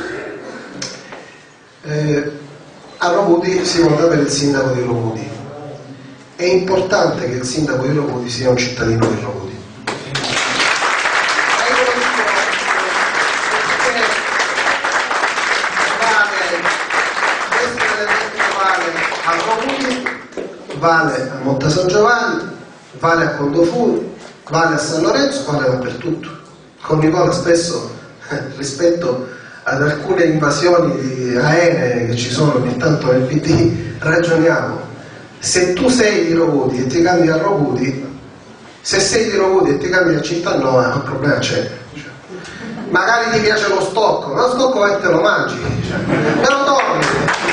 S5: a Rovudi si vota per il sindaco di Rovudi, è importante che il sindaco di Rovudi sia un cittadino di Rovudi. Vale a Monte San Giovanni, vale a Condofuni, vale a San Lorenzo, vale dappertutto. Con Nicola spesso rispetto ad alcune invasioni aeree che ci sono ogni tanto nel PD ragioniamo: se tu sei di Rovudi e ti cambi a Rovudi, se sei di Rovudi e ti cambi a Cittànuova, un problema c'è. Magari ti piace lo stocco, ma lo stocco vai e te lo mangi, me lo torni.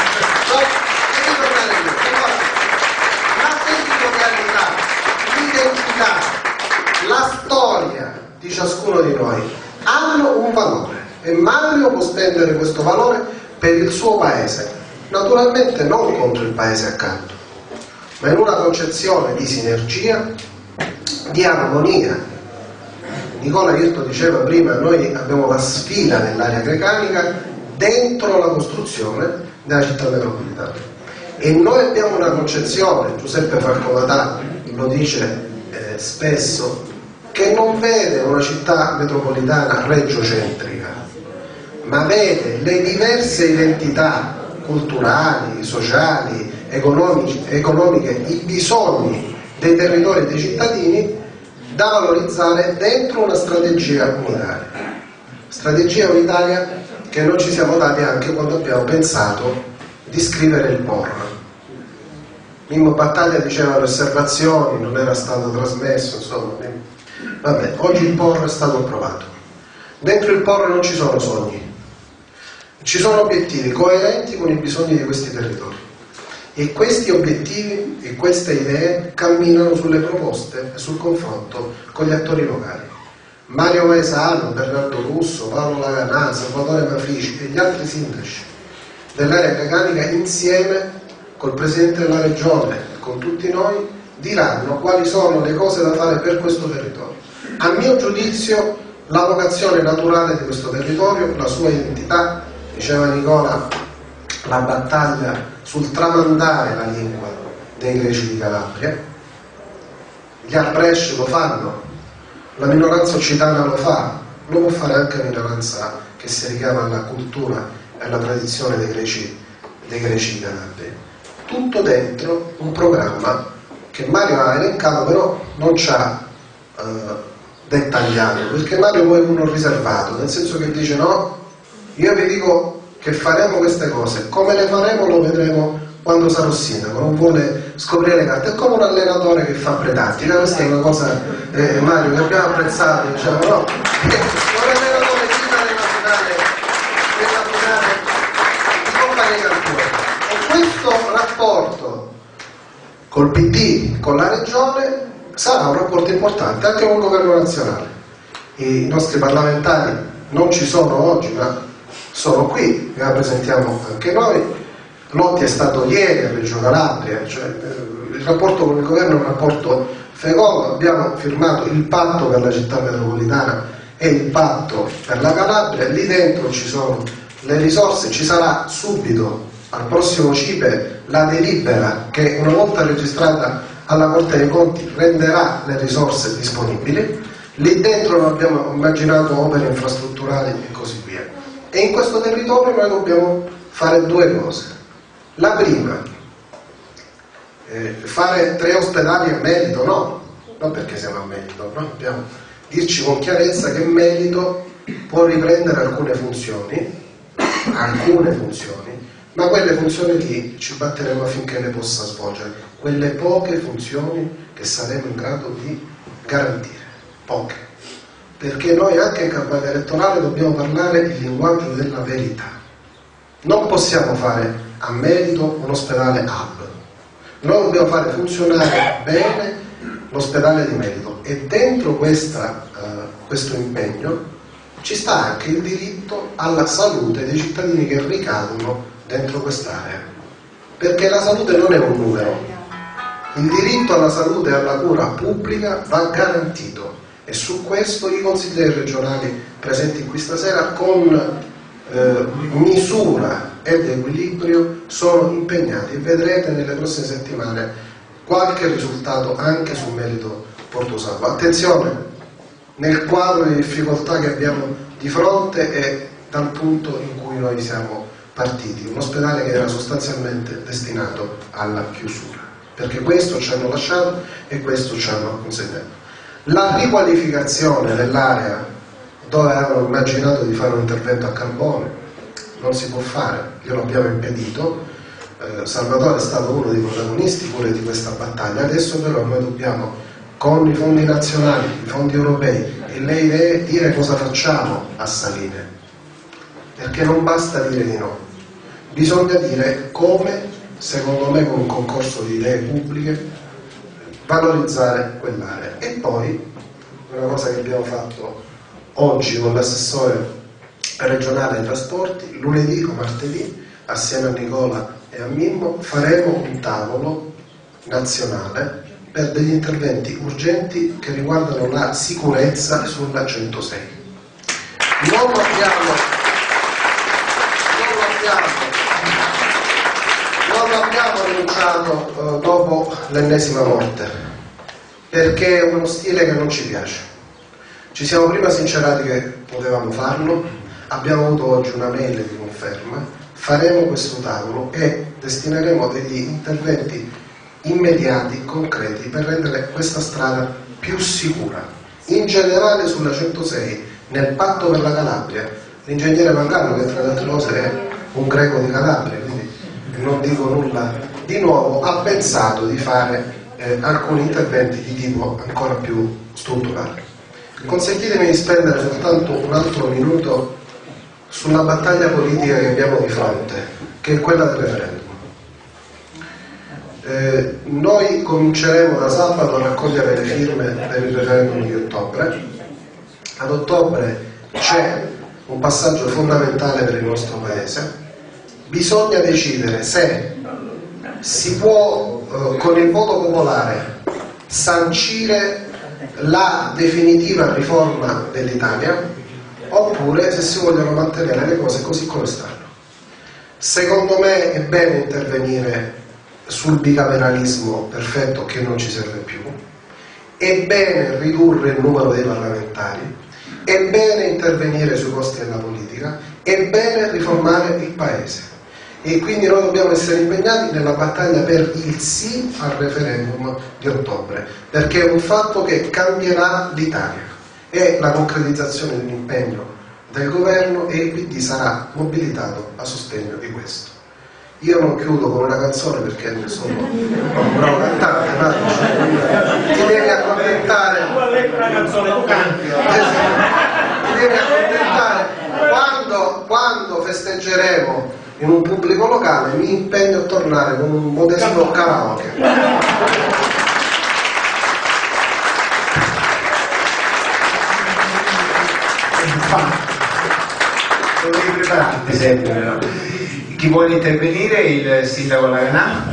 S5: L'identità, la storia di ciascuno di noi hanno un valore, e Mario può spendere questo valore per il suo paese, naturalmente non contro il paese accanto, ma in una concezione di sinergia, di armonia. Nicola Irto diceva prima: noi abbiamo la sfida nell'area grecanica dentro la costruzione della città metropolitana, e noi abbiamo una concezione, Giuseppe Falcomatà lo dice spesso, che non vede una città metropolitana regiocentrica, ma vede le diverse identità culturali, sociali, economiche, i bisogni dei territori e dei cittadini da valorizzare dentro una strategia unitaria che noi ci siamo dati anche quando abbiamo pensato di scrivere il POR. Mimmo Battaglia diceva le osservazioni, non era stato trasmesso, insomma. Vabbè, oggi il POR è stato approvato. Dentro il POR non ci sono sogni, ci sono obiettivi coerenti con i bisogni di questi territori, e questi obiettivi e queste idee camminano sulle proposte e sul confronto con gli attori locali. Mario Maesano, Bernardo Russo, Paolo Laganà, Salvatore Mafrici e gli altri sindaci dell'area grecanica, insieme col Presidente della Regione, con tutti noi, diranno quali sono le cose da fare per questo territorio. A mio giudizio, la vocazione naturale di questo territorio, la sua identità, diceva Nicola, la battaglia sul tramandare la lingua dei greci di Calabria. Gli Albrecht lo fanno, la minoranza occitana lo fa, lo può fare anche la minoranza che si richiama alla cultura e alla tradizione dei greci di Calabria. Tutto dentro un programma che Mario ha elencato, però non ci ha dettagliato, perché Mario poi è uno riservato, nel senso che dice: no, io vi dico che faremo queste cose, come le faremo lo vedremo quando sarò sindaco, non vuole scoprire le carte, è come un allenatore che fa pretattica. Questa è una cosa, Mario, che abbiamo apprezzato, diciamo, no? Un allenatore nella finale di Coppa dei Campioni. E questo rapporto col PD, con la Regione, sarà un rapporto importante anche con il governo nazionale. I nostri parlamentari non ci sono oggi, ma sono qui, li rappresentiamo anche noi. Lotti è stato ieri a Reggio Calabria, cioè, il rapporto con il governo è un rapporto fecondo. Abbiamo firmato il patto per la città metropolitana e il patto per la Calabria, lì dentro ci sono le risorse, ci sarà subito al prossimo CIPE la delibera che una volta registrata alla Corte dei Conti renderà le risorse disponibili. Lì dentro non abbiamo immaginato opere infrastrutturali e così via. E in questo territorio noi dobbiamo fare due cose. La prima, fare 3 ospedali a Melito, no, non perché siamo a Melito, no? Dobbiamo dirci con chiarezza che Melito può riprendere alcune funzioni, ma quelle funzioni lì ci batteremo affinché le possa svolgere, quelle poche funzioni che saremo in grado di garantire, poche, perché noi anche in campagna elettorale dobbiamo parlare il linguaggio della verità. Non possiamo fare a Melito un ospedale hub, noi dobbiamo fare funzionare bene l'ospedale di Melito, e dentro questo impegno ci sta anche il diritto alla salute dei cittadini che ricadono dentro quest'area, perché la salute non è un numero, il diritto alla salute e alla cura pubblica va garantito, e su questo i consiglieri regionali presenti qui stasera con misura ed equilibrio sono impegnati, e vedrete nelle prossime settimane qualche risultato anche sul Melito Portosalvo. Attenzione, nel quadro di difficoltà che abbiamo di fronte e dal punto in cui noi siamo partiti, un ospedale che era sostanzialmente destinato alla chiusura, perché questo ci hanno lasciato e questo ci hanno consegnato. La riqualificazione dell'area dove avevano immaginato di fare un intervento a carbone non si può fare, glielo abbiamo impedito. Salvatore è stato uno dei protagonisti pure di questa battaglia. Adesso però noi dobbiamo, con i fondi nazionali, i fondi europei e le idee, dire cosa facciamo a Saline, perché non basta dire di no, bisogna dire come, secondo me con un concorso di idee pubbliche, valorizzare quell'area. E poi una cosa che abbiamo fatto oggi con l'assessore regionale ai trasporti, lunedì o martedì, assieme a Nicola e a Mimmo, faremo un tavolo nazionale per degli interventi urgenti che riguardano la sicurezza sulla 106. Non l'abbiamo rinunciato dopo l'ennesima morte, perché è uno stile che non ci piace. Ci siamo prima sincerati che potevamo farlo, abbiamo avuto oggi una mail di conferma, faremo questo tavolo e destineremo degli interventi immediati, concreti, per rendere questa strada più sicura. In generale sulla 106, nel patto per la Calabria, l'ingegnere Mangano, che tra le altre cose è un greco di Calabria, quindi non dico nulla di nuovo, ha pensato di fare alcuni interventi di tipo ancora più strutturale. Consentitemi di spendere soltanto un altro minuto sulla battaglia politica che abbiamo di fronte, che è quella del referendum. Noi cominceremo da sabato a raccogliere le firme per il referendum di ottobre. Ad ottobre c'è un passaggio fondamentale per il nostro Paese. Bisogna decidere se si può con il voto popolare sancire la definitiva riforma dell'Italia, oppure se si vogliono mantenere le cose così come stanno. Secondo me è bene intervenire sul bicameralismo perfetto che non ci serve più, è bene ridurre il numero dei parlamentari, è bene intervenire sui costi della politica, è bene riformare il Paese, e quindi noi dobbiamo essere impegnati nella battaglia per il sì al referendum di ottobre, perché è un fatto che cambierà l'Italia, è la concretizzazione di un impegno del governo e il PD sarà mobilitato a sostegno di questo. Io non chiudo con una canzone perché insomma non un bravo cantante, ma ti devi accontentare.
S4: Una canzone tu canti.
S5: Ti devi accontentare. Quando festeggeremo in un pubblico locale mi impegno a tornare con un modesto karaoke.
S2: Lo devi prepararti sempre, però. Chi vuole intervenire? Il sindaco Laganà?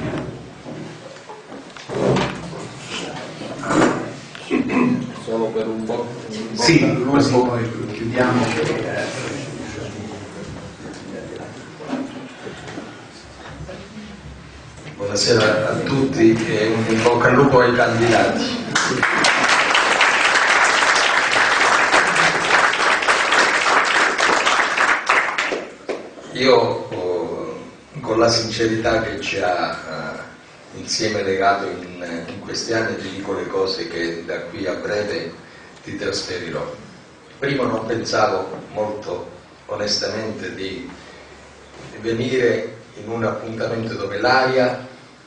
S6: Solo per un po'.
S2: Sì, così poi chiudiamo.
S6: Buonasera a tutti e un in bocca al lupo ai candidati. Io con la sincerità che ci ha insieme legato in questi anni ti dico le cose che da qui a breve ti trasferirò. Prima non pensavo molto onestamente di venire in un appuntamento dove l'aria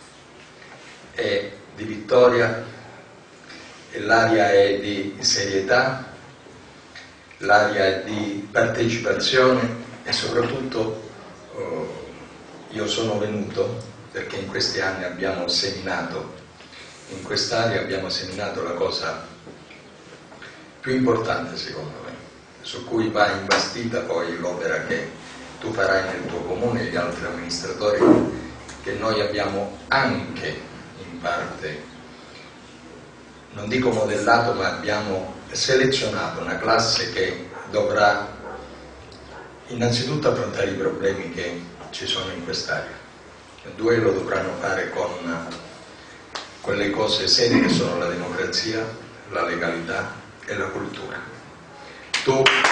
S6: è di vittoria e l'aria è di serietà, l'aria è di partecipazione e soprattutto io sono venuto perché in questi anni abbiamo seminato, in quest'area abbiamo seminato la cosa più importante secondo me, su cui va imbastita poi l'opera che tu farai nel tuo comune e gli altri amministratori, che noi abbiamo anche in parte, non dico modellato, ma abbiamo selezionato una classe che dovrà innanzitutto affrontare i problemi che ci sono in quest'area. Due lo dovranno fare con quelle cose serie che sono la democrazia, la legalità e la cultura. Tu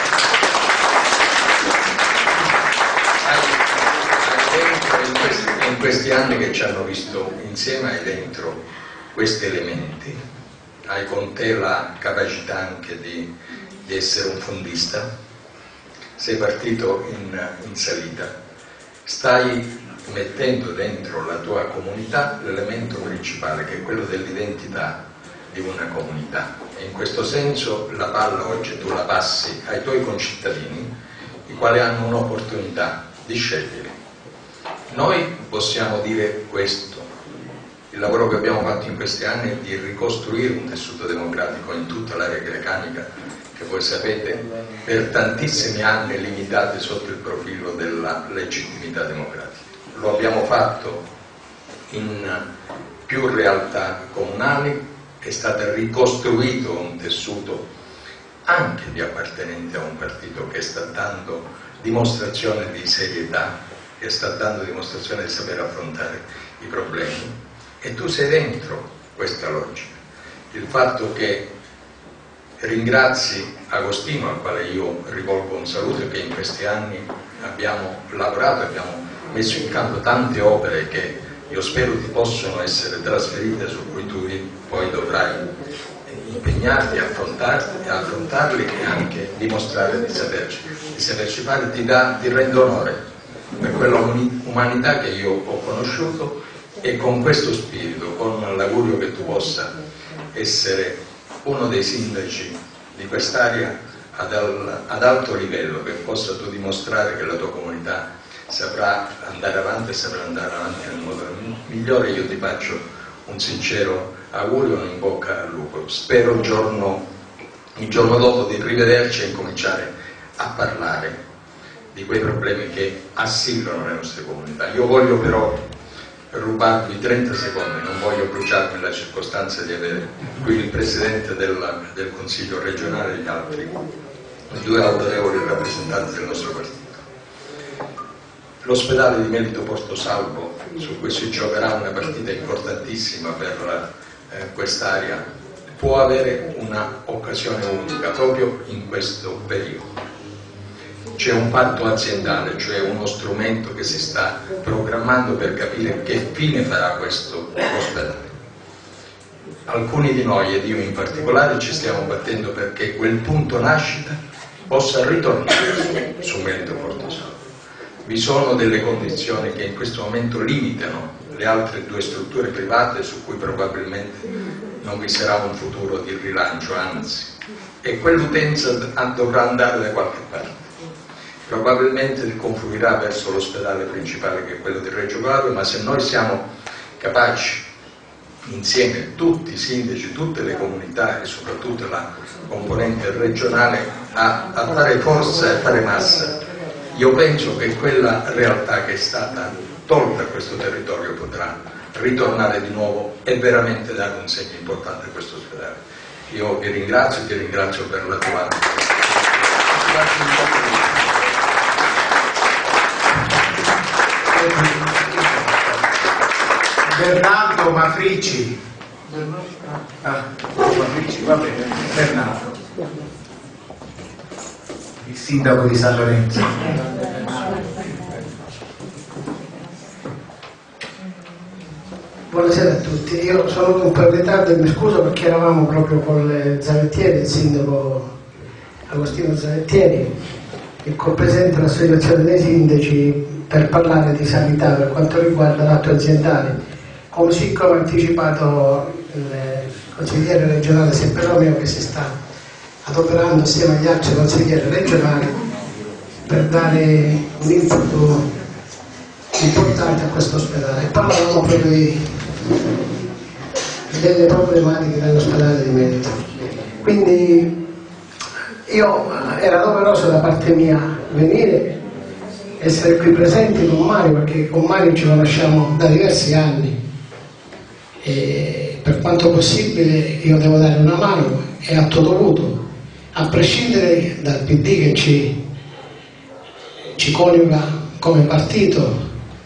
S6: hai dentro in questi anni che ci hanno visto insieme, hai dentro questi elementi, hai con te la capacità anche di essere un fondista, sei partito in salita, stai mettendo dentro la tua comunità l'elemento principale che è quello dell'identità di una comunità e in questo senso la palla oggi tu la passi ai tuoi concittadini, i quali hanno un'opportunità di scegliere. Noi possiamo dire questo: il lavoro che abbiamo fatto in questi anni è di ricostruire un tessuto democratico in tutta l'area grecanica, che voi sapete per tantissimi anni limitate sotto il profilo della legittimità democratica. Lo abbiamo fatto in più realtà comunali, è stato ricostruito un tessuto anche di appartenente a un partito che sta dando dimostrazione di serietà, che sta dando dimostrazione di saper affrontare i problemi, e tu sei dentro questa logica. Il fatto che ringrazi Agostino, al quale io rivolgo un saluto, e che in questi anni abbiamo lavorato, abbiamo messo in campo tante opere che io spero ti possono essere trasferite, su cui tu poi dovrai impegnarti, affrontarli e anche dimostrare di saperci fare. Ti rendo onore per quella umanità che io ho conosciuto, e con questo spirito, con l'augurio che tu possa essere uno dei sindaci di quest'area ad alto livello, che possa tu dimostrare che la tua comunità saprà andare avanti e saprà andare avanti nel modo migliore. Io ti faccio un sincero augurio, un in bocca al lupo. Spero il giorno dopo di rivederci e incominciare a parlare di quei problemi che assillano le nostre comunità. Io voglio però rubarvi 30 secondi, non voglio bruciarmi la circostanza di avere qui il Presidente del Consiglio regionale e gli altri due autorevoli rappresentanti del nostro partito. L'ospedale di Melito Porto Salvo, su cui si giocherà una partita importantissima per quest'area, può avere una occasione unica proprio in questo periodo. C'è un patto aziendale, cioè uno strumento che si sta programmando per capire che fine farà questo ospedale. Alcuni di noi, ed io in particolare, ci stiamo battendo perché quel punto nascita possa ritornare su Melito Porto Salvo. vi sono delle condizioni che in questo momento limitano le altre due strutture private su cui probabilmente non vi sarà un futuro di rilancio, anzi, e quell'utenza dovrà andare da qualche parte. Probabilmente confluirà verso l'ospedale principale, che è quello di Reggio Calabria, ma se noi siamo capaci, insieme tutti i sindaci, tutte le comunità e soprattutto la componente regionale, a fare forza e a fare massa, io penso che quella realtà che è stata tolta a questo territorio potrà ritornare di nuovo e veramente dare un segno importante a questo ospedale. Io vi ringrazio e ti ringrazio per la tua
S4: Bernardo Mafricci. Mafricci, va bene, Bernardo, il sindaco di San Lorenzo.
S7: Buonasera a tutti, io sono un po' in ritardo e mi scuso perché eravamo proprio con le Zavettieri, il sindaco Agostino Zavettieri, e col presidente dell'associazione dei sindaci per parlare di sanità per quanto riguarda l'atto aziendale. Così come ha anticipato il consigliere regionale Seppe Romeo, che si sta adoperando assieme agli altri consiglieri regionali per dare un input importante a questo ospedale. Parlavamo proprio delle problematiche dell'ospedale di merito. Quindi era doveroso da parte mia venire, essere qui presenti con Mario, perché con Mario ci conosciamo da diversi anni e per quanto possibile io devo dare una mano, è atto dovuto, a prescindere dal PD che ci coniuga come partito,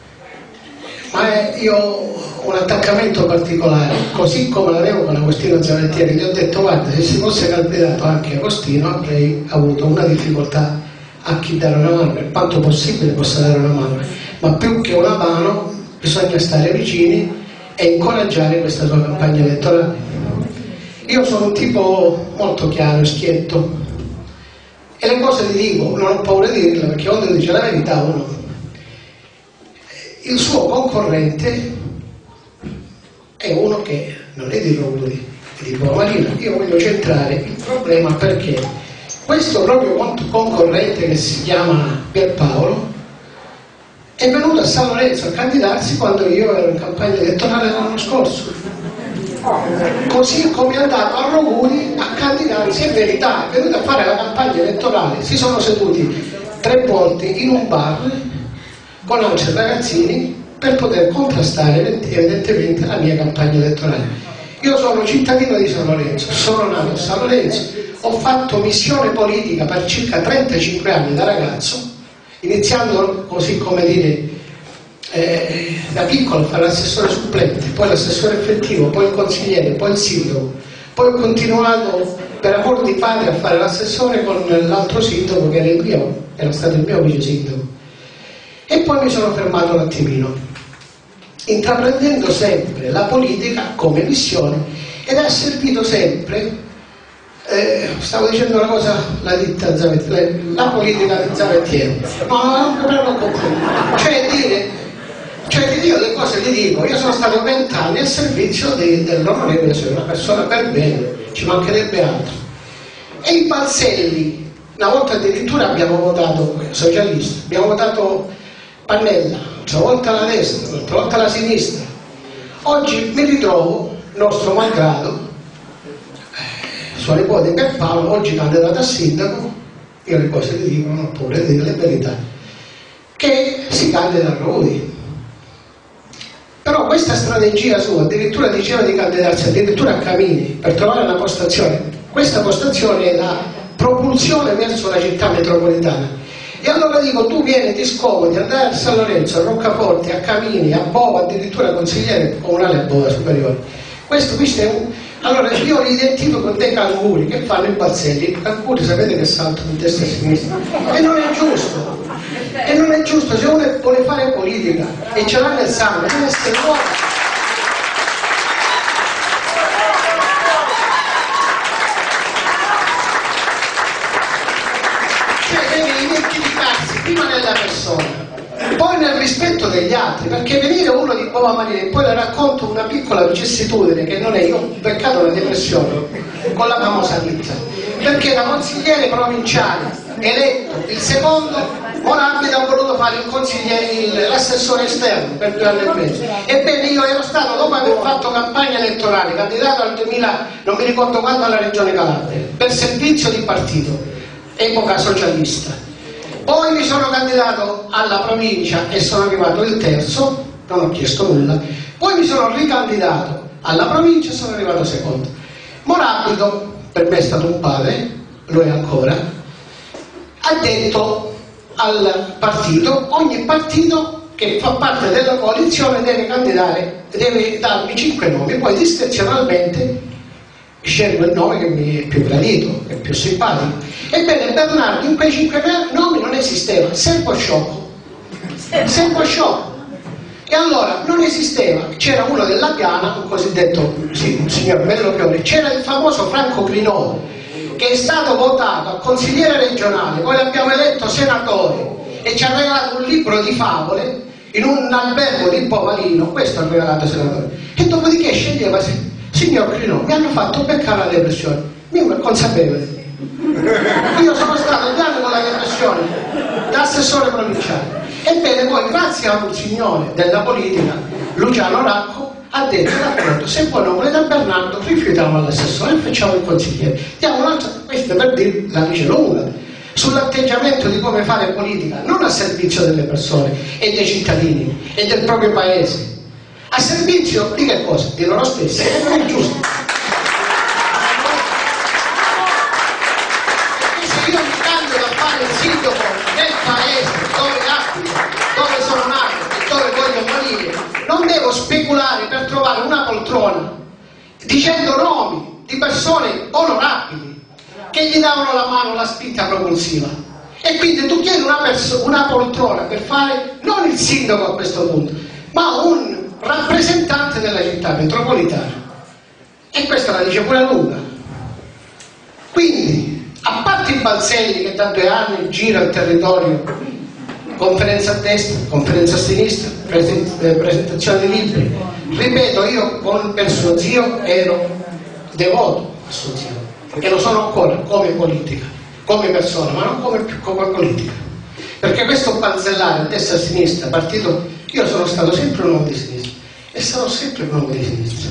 S7: ma io ho un attaccamento particolare, così come l'avevo con Agostino Zavettieri. Gli ho detto: guarda, se si fosse candidato anche Agostino avrei avuto una difficoltà a chi dare una mano, per quanto possibile possa dare una mano, ma più che una mano bisogna stare vicini e incoraggiare questa sua campagna elettorale. Io sono un tipo molto chiaro e schietto e le cose le dico, non ho paura di dirle, perché quando dice la verità uno. Il suo concorrente è uno che non è di Rodi, è di Boamarina. Io voglio centrare il problema perché questo proprio concorrente, che si chiama Pierpaolo, è venuto a San Lorenzo a candidarsi quando io ero in campagna elettorale l'anno scorso, così come è andato a Roguri a candidarsi. È verità, è venuto a fare la campagna elettorale, si sono seduti 3 volte in un bar con altri ragazzini per poter contrastare evidentemente la mia campagna elettorale. Io sono cittadino di San Lorenzo, sono nato a San Lorenzo, ho fatto missione politica per circa 35 anni da ragazzo, iniziando così come dire da piccolo a fare l'assessore supplente, poi l'assessore effettivo, poi il consigliere, poi il sindaco, poi ho continuato per amor di patria a fare l'assessore con l'altro sindaco che era stato il mio vice sindaco. E poi mi sono fermato un attimino, intraprendendo sempre la politica come missione, ed ha servito sempre, stavo dicendo una cosa, la ditta Zavettieri, la politica di Zavettieri, ma non concludo, cioè io le cose le dico. Io sono stato 20 anni al servizio dell'onorevole, sono una persona per bene, ci mancherebbe altro. E i Balzelli, una volta addirittura abbiamo votato socialisti, abbiamo votato Pannella, una volta alla destra, un'altra volta alla sinistra. Oggi mi ritrovo, nostro malgrado, sua nipote Pierpaolo, oggi candidata a sindaco, io le cose le dico, non ho paura di dire le verità, che si candida a Rodi. Però questa strategia sua, addirittura diceva di candidarsi addirittura a Camini per trovare una postazione. Questa postazione è la propulsione verso la città metropolitana. E allora dico, tu vieni, ti scomodi, andare a San Lorenzo, a Roccaforte, a Camini, a Bova, addirittura consigliere comunale a Bova Superiore. Questo è un... Allora io li identifico con dei canguri che fanno i Balzelli. I canguri sapete che saltano di destra e a sinistra. E non è giusto. E non è giusto, se uno vuole fare politica e ce l'ha nel sangue, deve essere nuovo. Cioè deve identificarsi prima nella persona poi nel rispetto degli altri, perché venire uno di Bova Marina, e poi le racconto una piccola vicissitudine che non è, io ho beccato una depressione con la famosa pizza, perché da consigliere provinciale eletto il secondo, Morabito ha voluto fare il consigliere, l'assessore esterno per 2 anni e mezzo. Ebbene, io ero stato, dopo aver fatto campagna elettorale, candidato al 2000, non mi ricordo quando, alla Regione Calabria, per servizio di partito, epoca socialista. Poi mi sono candidato alla provincia e sono arrivato il terzo, non ho chiesto nulla. Poi mi sono ricandidato alla provincia e sono arrivato secondo. Morabito, per me è stato un padre, lo è ancora, ha detto al partito: ogni partito che fa parte della coalizione deve candidare, deve darmi 5 nomi, poi discrezionalmente scelgo il nome che mi è più gradito, che è più simpatico. Ebbene, Bernardo in quei 5 nomi non esisteva, sempre sciocco. E allora non esisteva, c'era uno della Piana, un cosiddetto, sì, un signor Bellopione, c'era il famoso Franco Crinò, che è stato votato a consigliere regionale, poi l'abbiamo eletto senatore e ci ha regalato un libro di favole in un albergo di Bovalino, questo ha regalato senatore, e dopodiché sceglieva signor Crinò. Mi hanno fatto beccare la depressione, io ero consapevole. Io sono stato 2 anni con la depressione da assessore provinciale. Ebbene, poi grazie a un signore della politica, Luciano Racco, ha detto: d'accordo, se voi non volete a Bernardo, rifiutiamo l'assessore e facciamo il consigliere. Diamo un'altra, questo per dire la dice lunga sull'atteggiamento di come fare politica, non a servizio delle persone e dei cittadini e del proprio paese, a servizio di che cosa? Di loro stessi. E non è giusto. Perché se io mi candido a fare il sindaco del paese dove abito, dove sono nato e dove voglio morire, non devo speculare per trovare una poltrona dicendo nomi di persone onorabili che gli davano la mano, la spinta propulsiva. E quindi tu chiedi una poltrona per fare non il sindaco a questo punto, ma un rappresentante della città metropolitana. E questa la dice pure lunga. Quindi, a parte i Balzelli che da 2 anni gira il territorio, conferenza a destra, conferenza a sinistra, presentazione di libri, ripeto, io per suo zio ero devoto a suo zio, perché lo sono ancora come politica, come persona, ma non come politica, perché questo balzellare a destra e a sinistra, partito, io sono stato sempre un uomo di sinistra e sarò sempre un uomo di sinistra.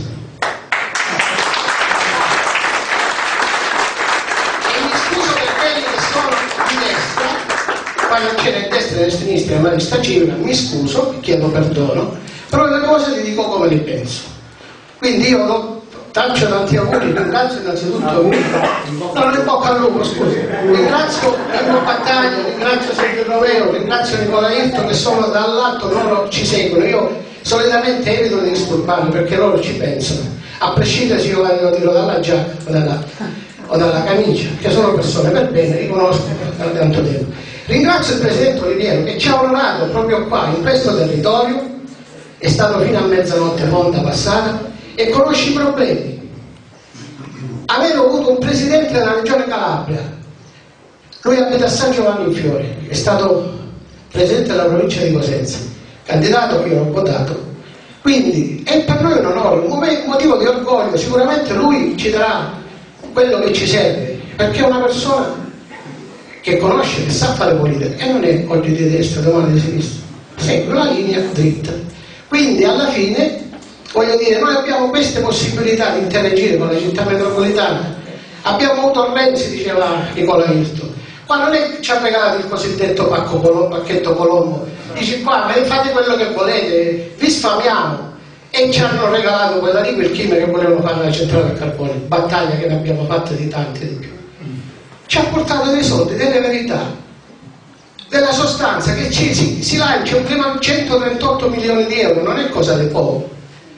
S7: E mi scuso per quelli che sono di destra, quando c'è né destra né sinistra, ma sta civica, mi scuso, chiedo perdono, però le cose le dico come le penso. Quindi io faccio tanti auguri, ringrazio innanzitutto non le bocca al lupo, scusi, ringrazio Emmo Battaglia, ringrazio Sergio Romeo, ringrazio Nicola Irto che sono dall'alto, loro ci seguono, io solitamente evito di disturbarli perché loro ci pensano, a prescindere se io lo tiro dalla giacca o dalla camicia, che sono persone per bene, riconosco da tanto tempo. Ringrazio il Presidente Oliviero che ci ha onorato proprio qua, in questo territorio, è stato fino a mezzanotte fonda passata, e conosce i problemi. Avevo avuto un presidente della regione Calabria, lui abita a San Giovanni in Fiore, è stato presidente della provincia di Cosenza, candidato che io ho votato, quindi è per noi un onore, un motivo di orgoglio. Sicuramente lui ci darà quello che ci serve, perché è una persona che conosce, che sa fare politica e non è oggi di destra, domani di sinistra, segue una linea dritta. Quindi alla fine, voglio dire, noi abbiamo queste possibilità di interagire con la città metropolitana. Abbiamo avuto Renzi, diceva Nicola Irto, qua non è che ci ha regalato il cosiddetto pacchetto Colombo, dice qua fate quello che volete, vi sfamiamo, e ci hanno regalato quella di quel Kim che volevano fare la centrale del carbone, battaglia che ne abbiamo fatte di tante di più. Ci ha portato dei soldi, delle verità, della sostanza, che si lancia prima 138 milioni di euro, non è cosa di poco,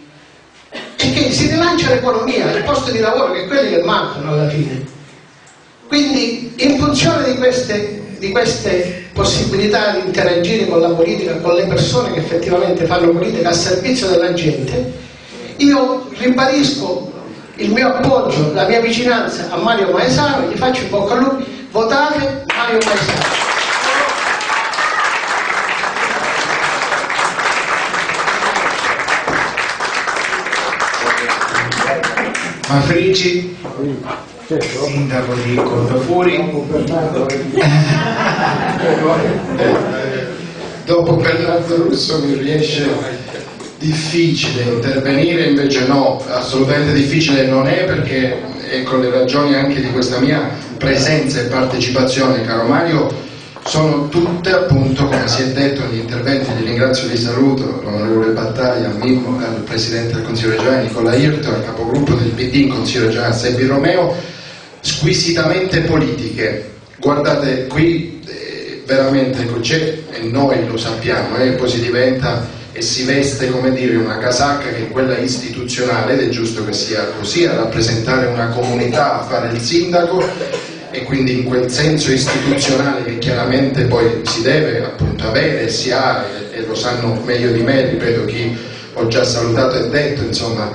S7: e che si rilancia l'economia, i posti di lavoro, che quelli che mancano alla fine. Quindi in funzione di queste possibilità di interagire con la politica, con le persone che effettivamente fanno politica a servizio della gente, io ribadisco il mio appoggio, la mia vicinanza a Mario Maesaro, gli faccio in bocca al lupo, votate Mario Maesaro.
S2: Mafrici, sindaco di Cordofuri.
S8: Dopo Bernardo Russo mi riesce difficile intervenire, invece no, assolutamente difficile non è, perché ecco, le ragioni anche di questa mia presenza e partecipazione, caro Mario, sono tutte appunto, come si è detto negli interventi, di ringrazio e di saluto l'onorevole Battaglia, Mimmo, al Presidente del Consiglio regionale Nicola Irto, al capogruppo del PD in Consiglio regionale Sebbi Romeo, squisitamente politiche. Guardate, qui veramente c'è, e noi lo sappiamo, poi si diventa e si veste, come dire, una casacca che è quella istituzionale, ed è giusto che sia così, a rappresentare una comunità, a fare il sindaco, e quindi in quel senso istituzionale che chiaramente poi si deve appunto avere e si ha, e lo sanno meglio di me, ripeto, chi ho già salutato e detto, insomma,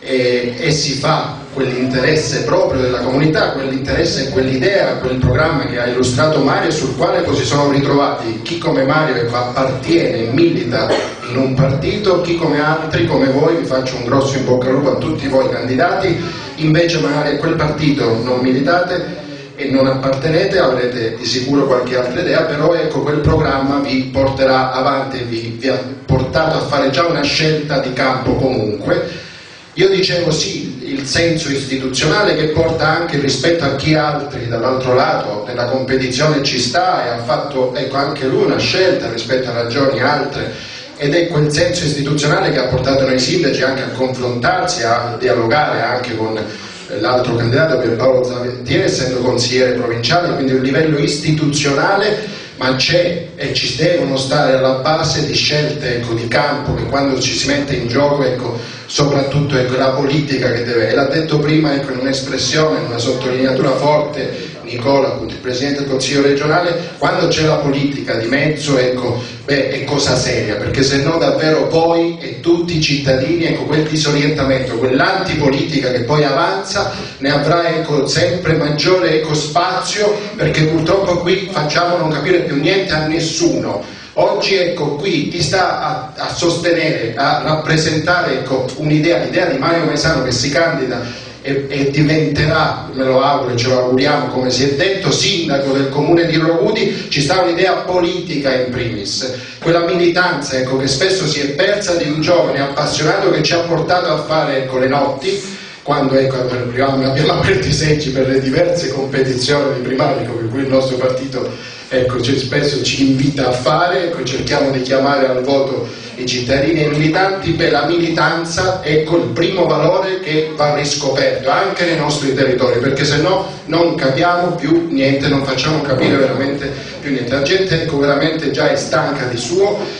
S8: e si fa quell'interesse proprio della comunità, quell'interesse e quell'idea, quel programma che ha illustrato Mario, sul quale poi si sono ritrovati chi come Mario appartiene e milita in un partito, chi come altri, come voi. Vi faccio un grosso in bocca al lupo a tutti voi candidati, invece magari a quel partito non militate e non appartenete, avrete di sicuro qualche altra idea, però ecco, quel programma vi porterà avanti, vi ha portato a fare già una scelta di campo comunque. Io dicevo sì, il senso istituzionale che porta anche rispetto a chi altri dall'altro lato nella competizione ci sta, e ha fatto ecco, anche lui una scelta rispetto a ragioni altre, ed è quel senso istituzionale che ha portato noi sindaci anche a confrontarsi, a dialogare anche con l'altro candidato Pierpaolo Zaventieri, essendo consigliere provinciale, quindi un livello istituzionale, ma c'è e ci devono stare alla base di scelte ecco, di campo, che quando ci si mette in gioco ecco, soprattutto ecco, la politica che deve, e l'ha detto prima ecco, in un'espressione, in una sottolineatura forte Nicola, appunto, il Presidente del Consiglio regionale, quando c'è la politica di mezzo ecco, è cosa seria, perché se no davvero poi e tutti i cittadini ecco, quel disorientamento, quell'antipolitica che poi avanza ne avrà ecco, sempre maggiore ecco, spazio, perché purtroppo qui facciamo non capire più niente a nessuno. Oggi ecco qui ti sta a sostenere, a rappresentare ecco, un'idea, l'idea di Mario Maisano che si candida e diventerà, me lo auguro e ce lo auguriamo come si è detto, sindaco del comune di Rogudi. Ci sta un'idea politica in primis, quella militanza ecco, che spesso si è persa, di un giovane appassionato che ci ha portato a fare ecco, le notti, quando ecco, abbiamo aperto i seggi per le diverse competizioni di primarico per cui il nostro partito ecco, spesso ci invita a fare, ecco, cerchiamo di chiamare al voto i cittadini e i militanti. Per la militanza ecco il primo valore che va riscoperto anche nei nostri territori, perché se no non capiamo più niente, non facciamo capire veramente più niente. La gente ecco, veramente già è stanca di suo,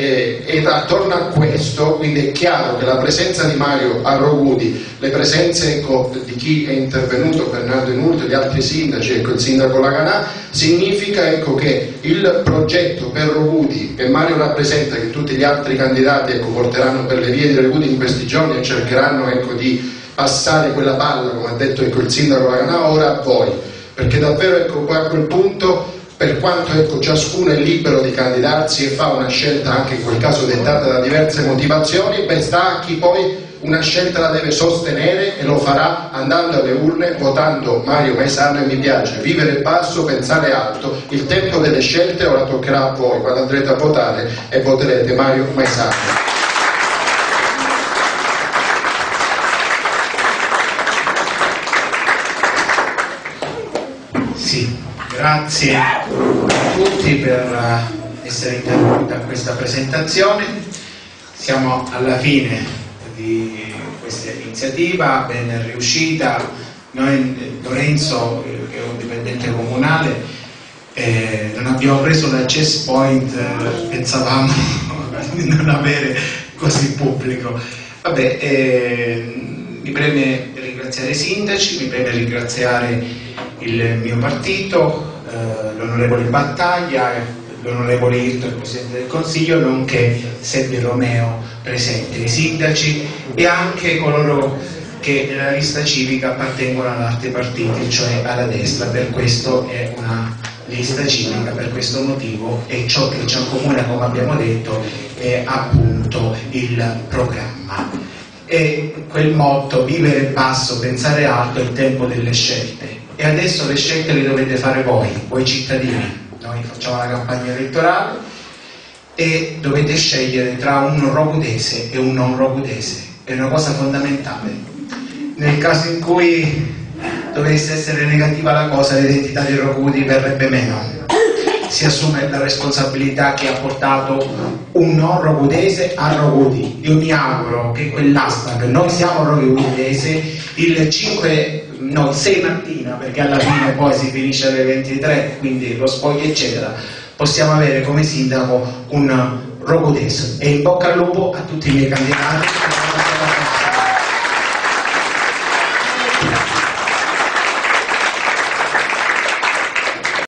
S8: e attorno a questo quindi è chiaro che la presenza di Mario a Rogudi, le presenze ecco, di chi è intervenuto, Bernardo Inurto e gli altri sindaci, ecco, il sindaco Laganà, significa ecco, che il progetto per Rogudi che Mario rappresenta, che tutti gli altri candidati ecco, porteranno per le vie di Rogudi in questi giorni e cercheranno ecco, di passare quella palla, come ha detto ecco, il sindaco Laganà, ora a voi, perché davvero ecco, poi a quel punto, per quanto ecco, ciascuno è libero di candidarsi e fa una scelta anche in quel caso dettata da diverse motivazioni, beh, sta a chi poi una scelta la deve sostenere, e lo farà andando alle urne, votando Mario Maisano. E mi piace vivere basso, pensare alto, il tempo delle scelte ora toccherà a voi quando andrete a votare e voterete Mario Maisano.
S2: Sì, grazie a tutti per essere intervenuti a questa presentazione. Siamo alla fine di questa iniziativa, ben riuscita. Noi, Lorenzo, che è un dipendente comunale, non abbiamo preso l'access point, pensavamo di non avere così pubblico. Vabbè, mi preme ringraziare i sindaci, mi preme ringraziare il mio partito, l'onorevole Battaglia, l'onorevole Irto, il Presidente del Consiglio, nonché Sebbi Romeo presente, i sindaci e anche coloro che nella lista civica appartengono ad altri partiti, cioè alla destra. Per questo è una lista civica, per questo motivo, e ciò che ci accomuna, come abbiamo detto, è appunto il programma. e quel motto, vivere basso, pensare alto, è il tempo delle scelte. E adesso le scelte le dovete fare voi cittadini. Noi facciamo la campagna elettorale e dovete scegliere tra un rogudese e un non rogudese. È una cosa fondamentale. Nel caso in cui dovesse essere negativa la cosa, l'identità dei Rogudi verrebbe meno. Si assume la responsabilità che ha portato un non rogudese a Rogudi. Io mi auguro che quell'asta, che noi siamo rogudesi, il 6 mattina, perché alla fine poi si finisce alle 23, quindi lo spoglio eccetera, possiamo avere come sindaco un rogudese. E in bocca al lupo a tutti i miei candidati.